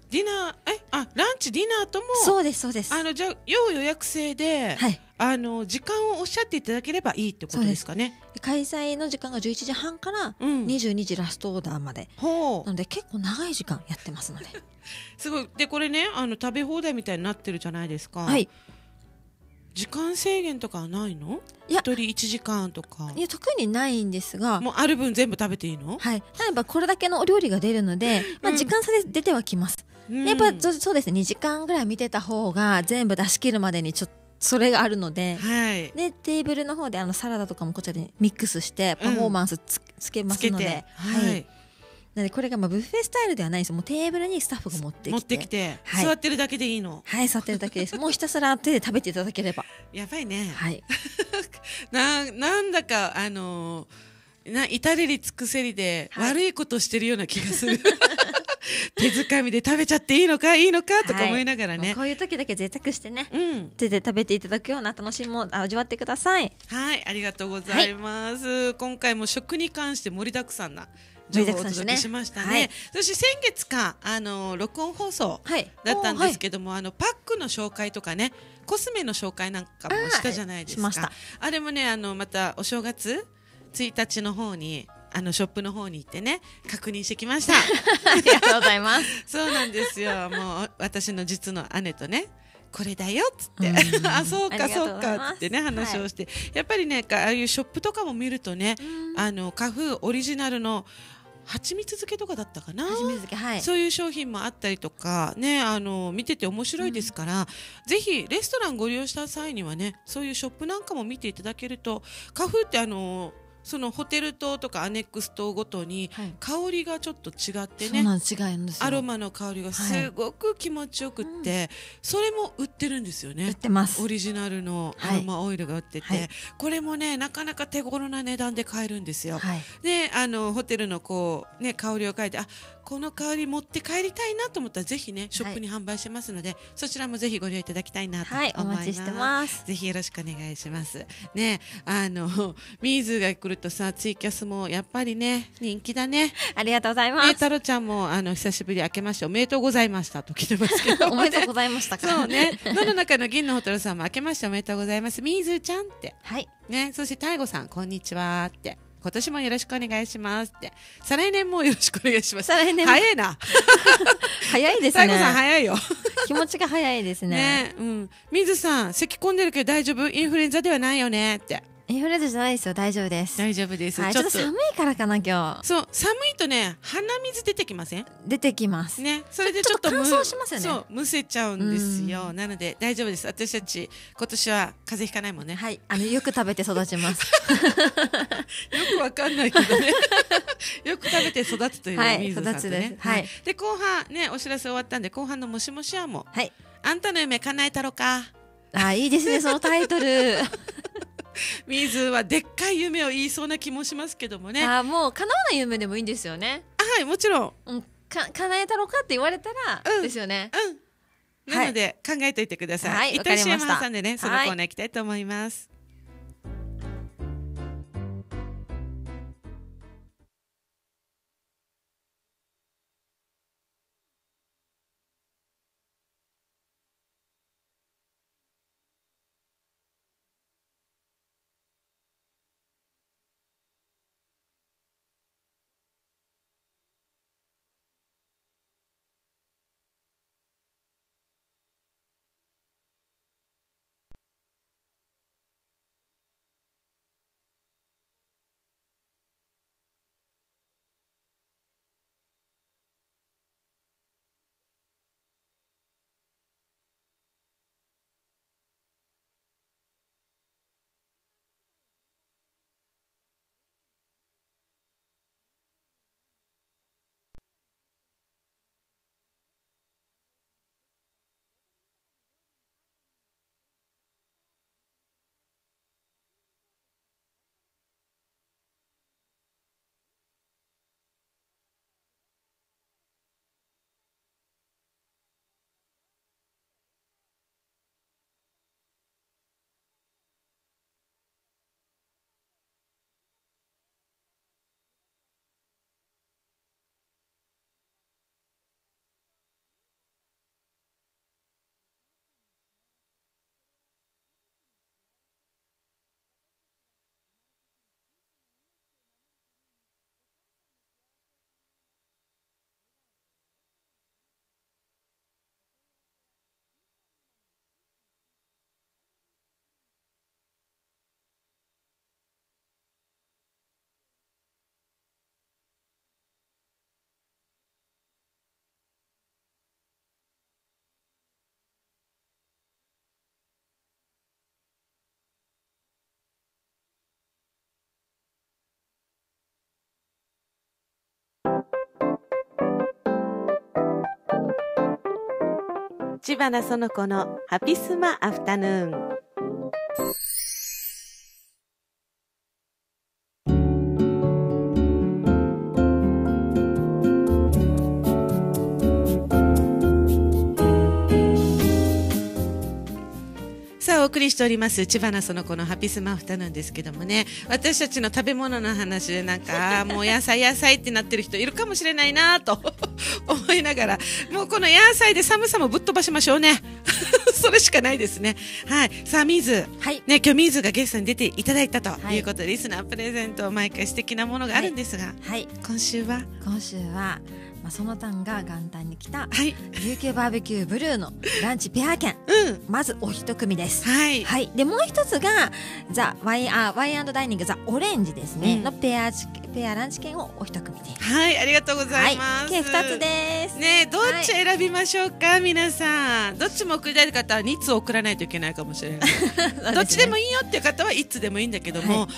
ディナー、え、あ、ランチディナーとも。 そうですそうです。 あのじゃあ要予約制で、 はい、 あの時間をおっしゃっていただければいいってことですかね。 開催の時間がじゅういちじはんからにじゅうにじラストオーダーまで、うん、なので結構長い時間やってますので。 すごい。でこれね、あの食べ放題みたいになってるじゃないですか。 はい。 時間制限とかはないの？ いや、 一人いちじかんとか。 いや特にないんですが、 もうある分全部食べていいの？ はい。例えばこれだけのお料理が出るので、まあ時間差で出てはきます。うん、やっぱそうですね、にじかんぐらい見てた方が全部出し切るまでにちょっとそれがあるので、 はい、 でテーブルの方であのサラダとかもこちらでミックスしてパフォーマンス つ,、うん、つけますので、はい、はい、なのでこれがまあブッフェスタイルではないんです。もうテーブルにスタッフが持ってきて持ってきて、 はい、座ってるだけでいいの？ はい、座ってるだけです。もうひたすら手で食べていただければ。 やばいね。 はい。 ななんだかあのー、な至れり尽くせりで悪いことしてるような気がする。手づかみで食べちゃっていいのかいいのかとか思いながらね、はい、 こういう時だけ贅沢してね、 うん、 手で食べていただくような楽しみも味わってください。 はい、ありがとうございます、はい、今回も食に関して盛りだくさんな情報をお届けしましたね。はい、そして先月かあの録音放送だったんですけども、はい、あのパックの紹介とかね、コスメの紹介なんかもしたじゃないですか。 あ, あれもね、あのまたお正月ついたちの方にあのショップの方に行ってね確認してきました。 ありがとうございます。 そうなんですよ。もう私の実の姉とねこれだよっつってあそうかそうかってね話をして、はい、やっぱりねああいうショップとかも見るとね、あの花粉オリジナルの蜂蜜漬けとかだったかな、 蜂蜜漬け、はい、 そういう商品もあったりとかね、あの見てて面白いですから、うん、ぜひレストランご利用した際にはねそういうショップなんかも見ていただけると、花粉ってあのそのホテル棟とかアネックス棟ごとに香りがちょっと違ってね、 はい、そうなん違うんですよ。 アロマの香りがすごく気持ちよくって、はい、それも売ってるんですよね。 売ってます。 オリジナルのアロマオイルが売ってて、はい、これもねなかなか手頃な値段で買えるんですよ。はい、であのホテルのこう、ね、香りを嗅いで、あこの香り持って帰りたいなと思ったらぜひねショップに販売してますので、はい、そちらもぜひご利用いただきたいなと思います。はい、お待ちしてます。ぜひよろしくお願いしますね。あのミーズが来るとさ、ツイキャスもやっぱりね人気だね。 ありがとうございます。ね、 太郎ちゃんもあの久しぶり明けましておめでとうございましたと来てますけど、 おめでとうございましたか。 そうね。世の中の銀のホトロさんも明けましておめでとうございます。ミーズちゃんって、 はいね、そして太吾さんこんにちはって。今年もよろしくお願いしますって。再来年もよろしくお願いします。 再来年も早いな。 早いですね。 太吾さん早いよ。 気持ちが早いですね。 ね、うん。水さん咳込んでるけど大丈夫？インフルエンザではないよねって。 インフルエンザじゃないですよ。大丈夫です。 大丈夫です。 はい、ちょっと寒いからかな今日。 そう、寒いとね鼻水出てきません？ 出てきますね。それでちょっと乾燥しますよね。 そう、むせちゃうんですよ。なので大丈夫です。私たち今年は風邪ひかないもんね。 はい。あのよく食べて育ちます。 よくわかんないけどね。よく食べて育つというはい、 水さんとね。 はい。 で後半ねお知らせ終わったんで後半のもしもしはも。 はい。 あんたの夢叶えたろか。 あ、いいですねそのタイトル。 ミーズはでっかい夢を言いそうな気もしますけどもね。 あ、もう叶わない夢でもいいんですよね。 あ、はい、もちろん、 うん、か叶えたろかって言われたら、うん、ですよね。 うん。なので、はい、考えておいてください。はい、一旦 シーエム 挟んでねそのコーナー行きたいと思います。 知花園子のハピスマアフタヌーン。さあお送りしております知花園子のハピスマアフタヌーンですけどもね、私たちの食べ物の話でなんかもう野菜野菜ってなってる人いるかもしれないなと思いながら、もうこの野菜で寒さもぶっ飛ばしましょうねそれしかないですね。はい。さあミーズ、はい、ね、今日ミーズがゲストに出ていただいたということで、はい、リスナープレゼント毎回素敵なものがあるんですが、はいはい、今週は今週はまあ、そのタンが元旦に来た、はい、琉球バーベキューブルーのランチペア券、うん、まずお一組です、はいはい、でもう一つがザワインアワイン&ダイニングザオレンジですね、うん、のペアペアランチ券をお一組で、 はい、ありがとうございます、 はい、計ふたつですね。どっち選びましょうか、はい、皆さん。どっちも送りたい方はにつ送らないといけないかもしれないね、どっちでもいいよっていう方はいつでもいいんだけども、はい、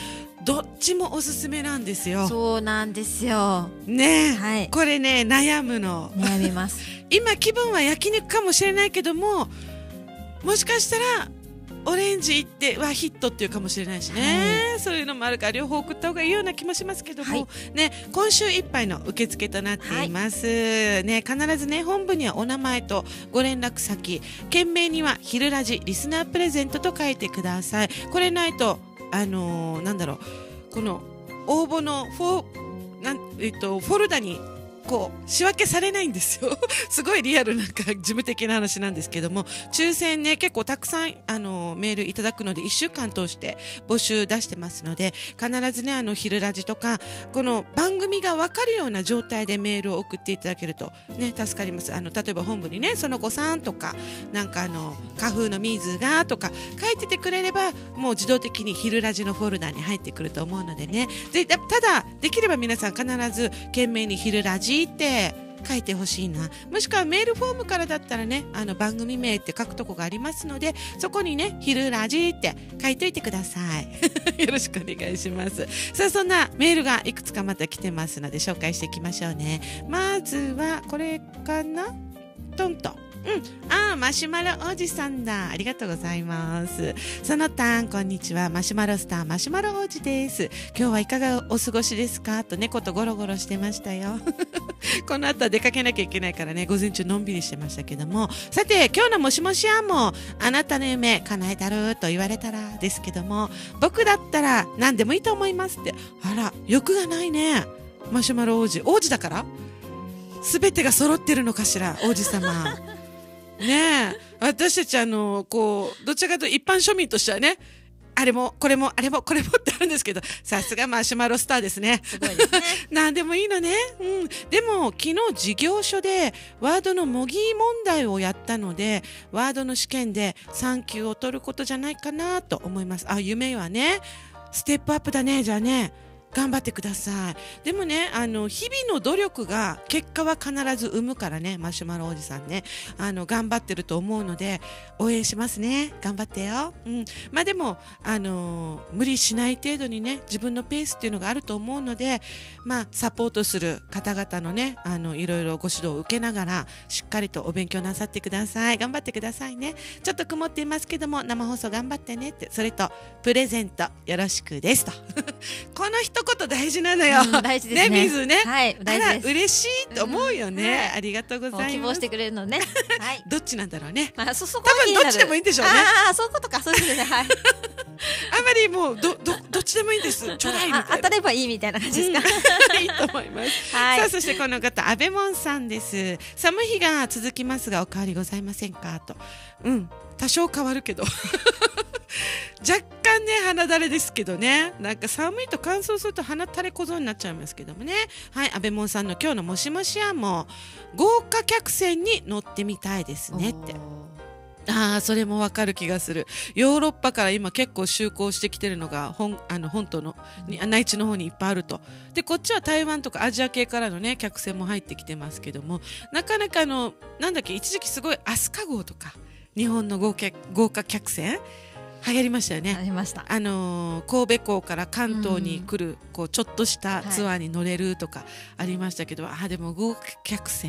どっちもおすすめなんですよ。 そうなんですよね、はい、これね悩むの悩みます今気分は焼肉かもしれないけども、もしかしたらオレンジ行ってはヒットっていうかもしれないしね、はい、そういうのもあるから両方送った方がいいような気もしますけども、はい、ね、今週いっぱいの受付となっています、はい、ね、必ずね本部にはお名前とご連絡先、件名にはひるラジリスナープレゼントと書いてください。これないとあのー、なんだろう、この応募のフォなん、えっと、フォルダにこう仕分けされないんですよすごいリアルなんか事務的な話なんですけども、抽選ね結構たくさんあのメールいただくのでいっしゅうかん通して募集出してますので、必ずねあの昼ラジとかこの番組が分かるような状態でメールを送っていただけるとね助かります。あの例えば本部にねその子さんとかなんかあの花風のミーズがとか書いててくれればもう自動的に昼ラジのフォルダに入ってくると思うのでね、でただできれば皆さん必ず懸命に昼ラジって書いてほしいな。もしくはメールフォームからだったらねあの番組名って書くとこがありますので、そこにね昼ラジって書いといてくださいよろしくお願いします。さあそんなメールがいくつかまた来てますので紹介していきましょうね。まずはこれかな、トンとうん、あーマシュマロ王子さんだ、ありがとうございます。そのたんこんにちは、マシュマロスターマシュマロ王子です。今日はいかがお過ごしですかと猫とゴロゴロしてましたよこの後は出かけなきゃいけないからね午前中のんびりしてましたけども、さて今日のもしもしやもあなたの夢叶えたると言われたらですけども、僕だったら何でもいいと思いますって。あら欲がないねマシュマロ王子。王子だから全てが揃ってるのかしら王子様ねえ、私たちあのこうどちらかというと一般庶民としてはねあれもこれもあれもこれもってあるんですけど、さすがマシュマロスターですね。すごいですね何でもいいのね、うん、でも昨日事業所でワードの模擬問題をやったのでワードの試験でさん級を取ることじゃないかなと思います。あ、夢はねステップアップだね。じゃあね頑張ってください。でもねあの日々の努力が結果は必ず生むからね、マシュマロおじさんねあの頑張ってると思うので応援しますね。頑張ってよ、うん、まあでもあの無理しない程度にね自分のペースっていうのがあると思うので、まあサポートする方々のねあのいろいろご指導を受けながらしっかりとお勉強なさってください。頑張ってくださいね。ちょっと曇っていますけども生放送頑張ってねって、それとプレゼントよろしくですとこの一言大事なのよ、うん、大事ですね。ね、水ね、はい、大事です。あら嬉しいと思うよね、うん、はい、ありがとうございます。 希望してくれるのね、はい、 どっちなんだろうね、 まあ、そそこ多分どっちでもいいんでしょうね。 ああそういうことか、そうですね、はいあまりもう ど, ど, どっちでもいいんですちょうだいみたいな、 当たればいいみたいな感じですか、 うん、いいと思います、はい、さあそしてこの方アベモンさんです。寒い日が続きますがお変わりございませんかと。うん多少変わるけど若干ね鼻だれですけどね、なんか寒いと乾燥すると鼻垂れ小僧になっちゃいますけどもね。はい、アベモンさんの今日のもしもしやも豪華客船に乗ってみたいですねって。ああそれもわかる気がする。ヨーロッパから今結構就航してきてるのが本あの本島の内地の方にいっぱいあると。でこっちは台湾とかアジア系からのね客船も入ってきてますけども、なかなかあのなんだっけ一時期すごい飛鳥号とか日本の豪華、豪華客船流行りましたよね。 ありました。 あのー、神戸港から関東に来る、うん、こうちょっとしたツアーに乗れるとかありましたけど、はい、あでも豪華客船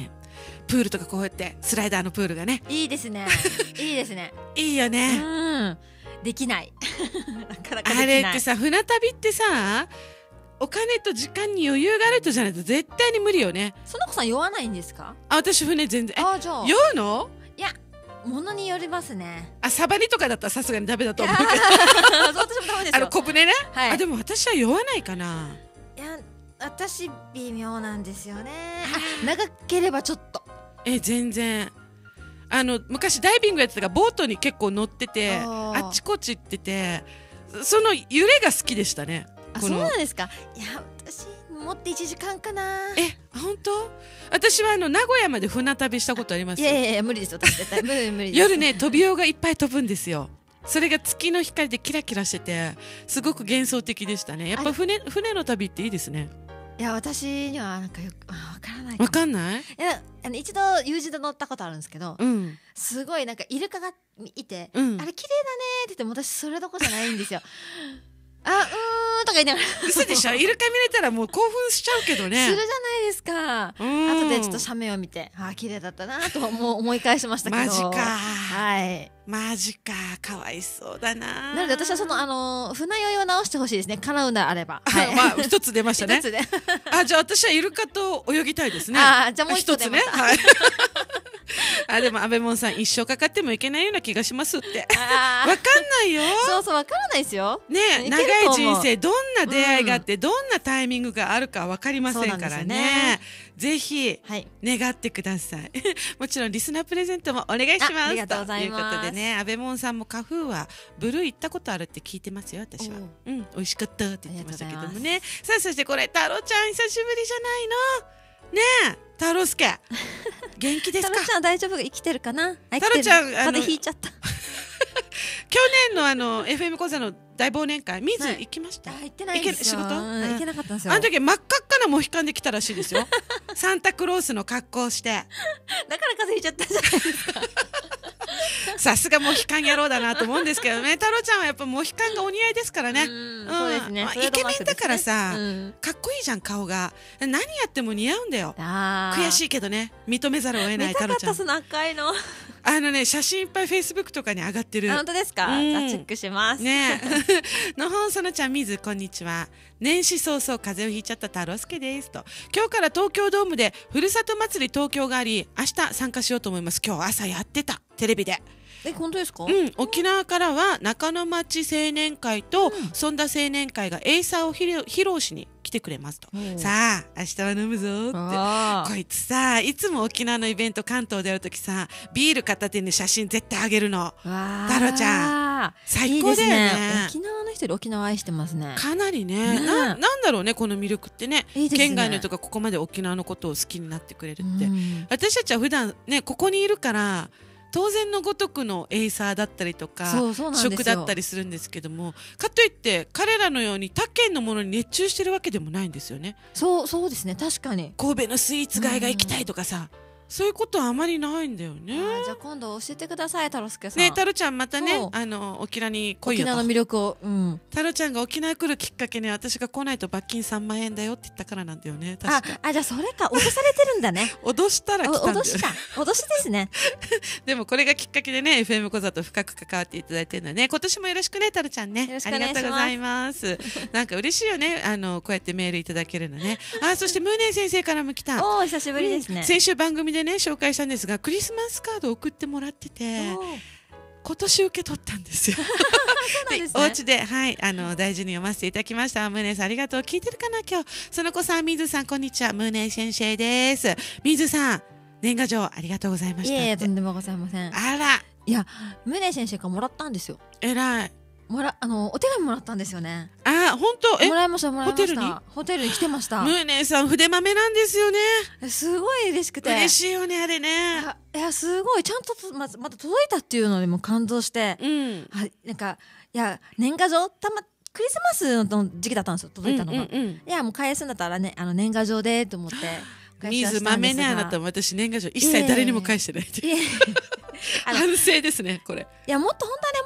プールとかこうやってスライダーのプールがね、 いいですねいいですねいいよね。 うんできないなかなかできない。 あれってさ、船旅ってさ、お金と時間に余裕がある人じゃないと絶対に無理よね。 その子さん酔わないんですか？ あ、私船全然。 あ、じゃあ酔うの？ いや、ものによりますね。 あ、サバリとかだったらさすがにダメだと思うけど私もダメですよ。 あの小舟ね、 はい、 あ、でも私は酔わないかな。 いや、私微妙なんですよね。あ、長ければちょっと。 え、全然。あの昔ダイビングやってたからボートに結構乗ってて、あっちこっち行ってて、その揺れが好きでしたね。 あ、そうなんですか。いや、私もっていちじかんかな。 え、本当？私はあの名古屋まで船旅したことありますよ。 いやいやいや、無理ですよ、私絶対無理無理です。 夜ね、飛び用がいっぱい飛ぶんですよ。それが月の光でキラキラしてて、すごく幻想的でしたね。やっぱ船船の旅っていいですね。 いや、私にはなんかよくわからない。 わかんない？いや、あの一度友人と乗ったことあるんですけど、 うん、 すごいなんかイルカがいて、 うん、 あれ綺麗だねって言っても私それどころじゃないんですよ。あ、うーんとか言いながら嘘でしょ。イルカ見れたらもう興奮しちゃうけどね。 するじゃないですか。あとでちょっと写メを見て、あ、綺麗だったなとも思い返しましたけど。 マジか。 はい。 マジか、かわいそうだな。 なので私はそのあの船酔いを直してほしいですね。叶うなあれば。 はい、まあ一つ出ましたね。 一つであ、じゃあ私はイルカと泳ぎたいですね。 あ、じゃあもう一つね。はい。あ、でも安倍門さん一生かかってもいけないような気がしますって。わかんないよ。 そうそう、わからないですよ。 ね、長い人生どんな出会いがあって、うん、どんなタイミングがあるかわかりませんからね。ね、ぜひ願ってください。もちろんリスナープレゼントもお願いします。 ありがとうございます。 ということでね、安倍門さんも花粉はブルー行ったことあるって聞いてますよ、私は。うん、美味しかったって言ってましたけどもね。さあ、そしてこれ太郎ちゃん久しぶりじゃないの。ねえ、太郎介元気ですか？ 太郎ちゃん大丈夫？生きてるかな？ 太郎ちゃん風邪ひいちゃった。 去年のあの エフエム 講座の大忘年会、水行きました？ 行ってないですよ。 仕事？ 行けなかったんですよ。 あの時真っ赤っかなモヒカンで来たらしいですよ。サンタクロースの格好をして。だから風邪ひいちゃったじゃないですか。 さすがモヒカン野郎だなと思うんですけどね。太郎ちゃんはやっぱモヒカンがお似合いですからね。 そうですね。 イケメンだからさ、かっこいいじゃん顔が。何やっても似合うんだよ。悔しいけどね、認めざるを得ない太郎ちゃん。 見たかった、その赤いの。 あのね、写真いっぱいフェイスブックとかに上がってる。 本当ですか？じゃあチェックします。 ね。のほんそのちゃん、みずこんにちは。年始早々風邪をひいちゃった太郎介ですと。今日から東京ドームでふるさと祭り東京があり、明日参加しようと思います。今日朝やってたテレビで。 え、本当ですか？ うん、沖縄からは中野町青年会と尊田青年会がエイサーを披露しに来てくれますと。さあ明日は飲むぞって。こいつさ、いつも沖縄のイベント関東でやるときさ、ビール片手に写真絶対あげるの。太郎ちゃん最高だよね。 沖縄の人で沖縄愛してますね。 かなりね。な、なんだろうね、この魅力ってね。県外の人がここまで沖縄のことを好きになってくれるって。私たちは普段ね、ここにいるから当然のごとくのエイサーだったりとか食だったりするんですけども、かといって彼らのように他県のものに熱中してるわけでもないんですよね。 そうそうですね、確かに神戸のスイーツ街が行きたいとかさ、そういうことはあまりないんだよね。 じゃあ今度教えてください、太郎介さん。 ね、太郎ちゃんまたね、あの沖縄に来いよと。 沖縄の魅力を、うん、 太郎ちゃんが沖縄来るきっかけに私が来ないと罰金さんまんえんだよって言ったからなんだよね。確か。 ああ、じゃあそれか、脅されてるんだね。 脅したら来たんだよ。 脅した脅しですね。 でもこれがきっかけでね、 エフエム 講座と深く関わっていただいてるのね。今年もよろしくね、太郎ちゃんね。ありがとうございます。なんか嬉しいよね、あのこうやってメールいただけるのね。あ、そしてムーネン先生からも来た。 お、久しぶりですね、 うん、先週番組でね紹介したんですが、クリスマスカードを送ってもらってて今年受け取ったんですよ。で、ね、お家で、はい、あの大事に読ませていただきました。ムーネンさんありがとう。聞いてるかな今日。その子さん、みずさんこんにちは、ムーネン先生です。みずさん、年賀状ありがとうございました。 いえいえ、とんでもございません。 あら、 いや、ムーネン先生からもらったんですよ。 えらい。 もらあのお手紙もらったんですよね。 あ、本当？え、 もらいました、もらいました。ホテルにホテルに来てました。 ムーネンさん筆豆なんですよね。 すごい嬉しくて。 嬉しいよね、あれね。 いや、すごいちゃんとままた届いたっていうのでも感動して、うん、あ、なんかいや、年賀状たまクリスマスの時期だったんですよ、届いたのが。うんうんうん、いや、もう返すんだったらね、あの年賀状でと思って。 水豆ね、あなたも。私年賀状一切誰にも返してないって。反省ですね、これ。 いや、もっと本当はね、もっ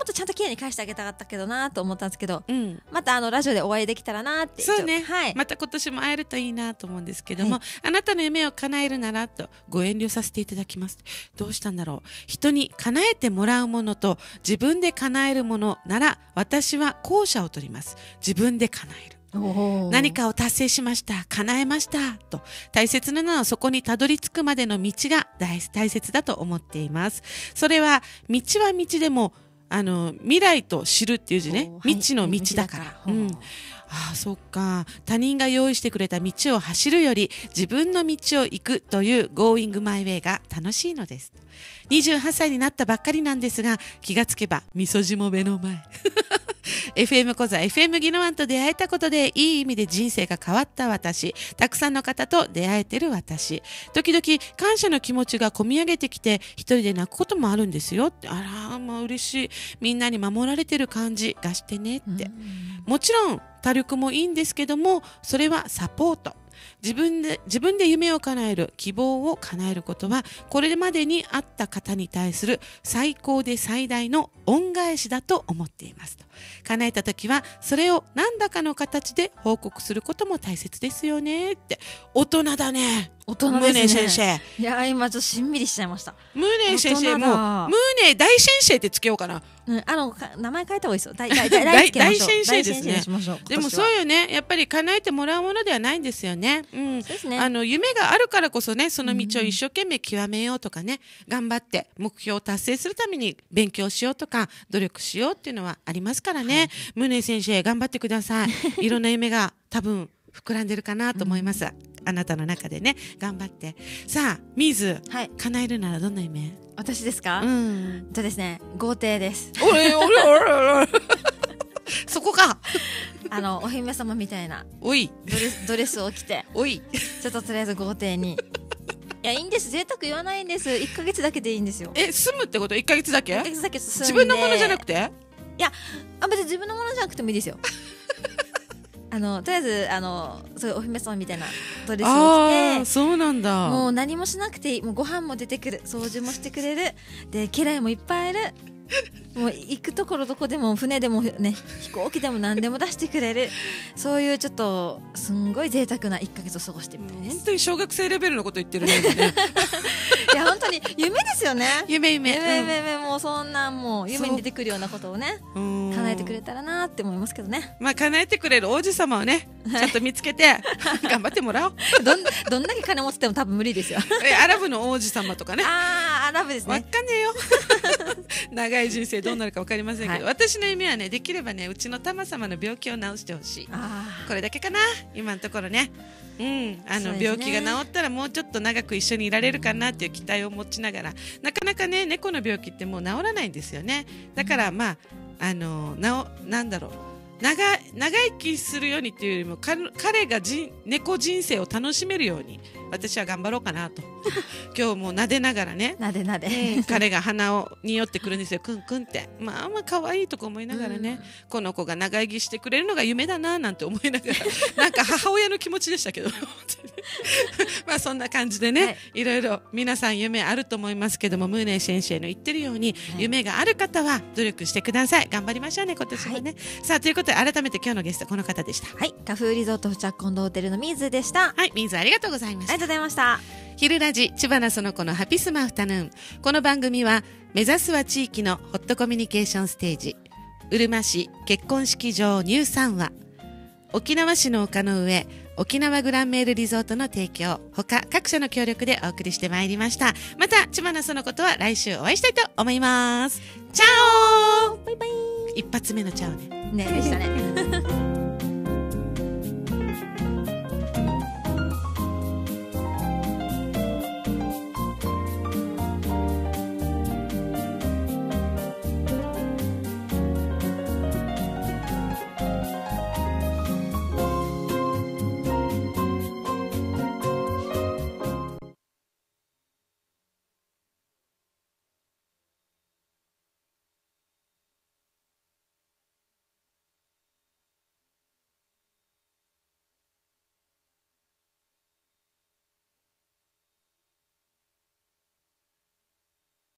とちゃんと綺麗に返してあげたかったけどなと思ったんですけど、 うん、 またあのラジオでお会いできたらなって。 そうね、 はい、 また今年も会えるといいなと思うんですけども、はい、あなたの夢を叶えるならとご遠慮させていただきます。どうしたんだろう。人に叶えてもらうものと自分で叶えるものなら私は後者を取ります。自分で叶える。何かを達成しました、叶えましたと。大切なのはそこにたどり着くまでの道が 大, 大切だと思っています。それは道は道でもあの未来と知るっていう字ね、未知の道だから、はい、うん、ああそっか。他人が用意してくれた道を走るより自分の道を行くという Going My Way が楽しいのです。にじゅうはっさいになったばっかりなんですが、気がつけばみそじも目の前エフエム 講座 エフエム ギノワンと出会えたことでいい意味で人生が変わった私、たくさんの方と出会えてる私、時々感謝の気持ちがこみ上げてきて一人で泣くこともあるんですよって。あらまあ嬉しい。みんなに守られてる感じがしてねって。もちろん他力もいいんですけども、それはサポート。自分で自分で夢を叶える、希望を叶えることはこれまでにあった方に対する最高で最大の恩返しだと思っていますと。叶えた時はそれを何らかの形で報告することも大切ですよねって。大人だね。 大人ですね。 ムーネ先生。 いや今ちょっとしんみりしちゃいました。 ムーネ先生もムーネ大先生ってつけようかな。 うん、あの名前変えた方がいいですよ。大大大大大先生ですね。 でもそうよね。やっぱり叶えてもらうものではないんですよね。うん。そうですね。あの夢があるからこそね、その道を一生懸命極めようとかね、うん、頑張って目標を達成するために勉強しようとか努力しようっていうのはありますからね。はい、ムーネ先生頑張ってください。いろんな夢が多分膨らんでるかなと思います。うん、あなたの中でね、頑張って。さあ、ミーズ、はい、叶えるならどんな夢？ 私ですか？ うん。 じゃあですね、豪邸です。 おれおれおれおれそこか。 あのお姫様みたいなおいドレスドレスを着て、 おいちょっととりあえず豪邸に。いやいいんです。贅沢言わないんです。いっかげつだけでいいんですよ。 え、住むってこと？いっかげつだけ？ いっかげつだけ住んで。 自分のものじゃなくて？ いや、あ別に自分のものじゃなくてもいいですよ。あのとりあえずあのそういうお姫様みたいなドレスを着て、 あそうなんだ。 もう何もしなくていい。もうご飯も出てくる、掃除もしてくれる、で家来もいっぱいいる。もう行くところどこでも船でもね、飛行機でも何でも出してくれる、そういうちょっとすんごい贅沢ないっかげつを過ごしてみたいです。 本当に小学生レベルのこと言ってるね。 いや本当に夢ですよね。 夢夢夢夢夢、もうそんなもう夢に出てくるようなことをね叶えてくれたらなって思いますけどね。 まあ叶えてくれる王子様をね、ちゃんと見つけて頑張ってもらおう。 どんどんだけ金持ってても多分無理ですよ。 えアラブの王子様とかね。 ああアラブですね。 わかんねえよ。長い人生どうなるか分かりませんけど、はい、私の夢はね、できればね、うちのタマ様の病気を治してほしい。これだけかな今のところね。うん、あの、ね、病気が治ったらもうちょっと長く一緒にいられるかなっていう期待を持ちながら、なかなかね、猫の病気ってもう治らないんですよね。だからまああのなおなんだろう長長生きするようにっていうよりも、彼がじ猫人生を楽しめるように私は頑張ろうかなと。今日も撫でながらね、 撫で撫で、 うん、彼が鼻を匂ってくるんですよ。クンクンって、まあまあ可愛いとか思いながらね、うん、この子が長生きしてくれるのが夢だななんて思いながらなんか母親の気持ちでしたけどまあそんな感じでね、はい、いろいろ皆さん夢あると思いますけども、ムーネ先生の言ってるように、はい、夢がある方は努力してください。頑張りましょうね今年もね、はい、さあということで改めて今日のゲストこの方でした。 はい、花風リゾート付着コンドホテルのミーズでした。 はい、ミーズありがとうございました。 ありがとうございました。 昼ラジ千葉なその子のハピスマアフタヌーン。この番組は目指すは地域のホットコミュニケーションステージ、うるま市結婚式場ニューサンワ、沖縄市の丘の上沖縄グランメールリゾートの提供、他各社の協力でお送りしてまいりました。また千葉なその子とは来週お会いしたいと思います。チャオ。 バイバイ。 一発目のチャオね。 ねでしたね。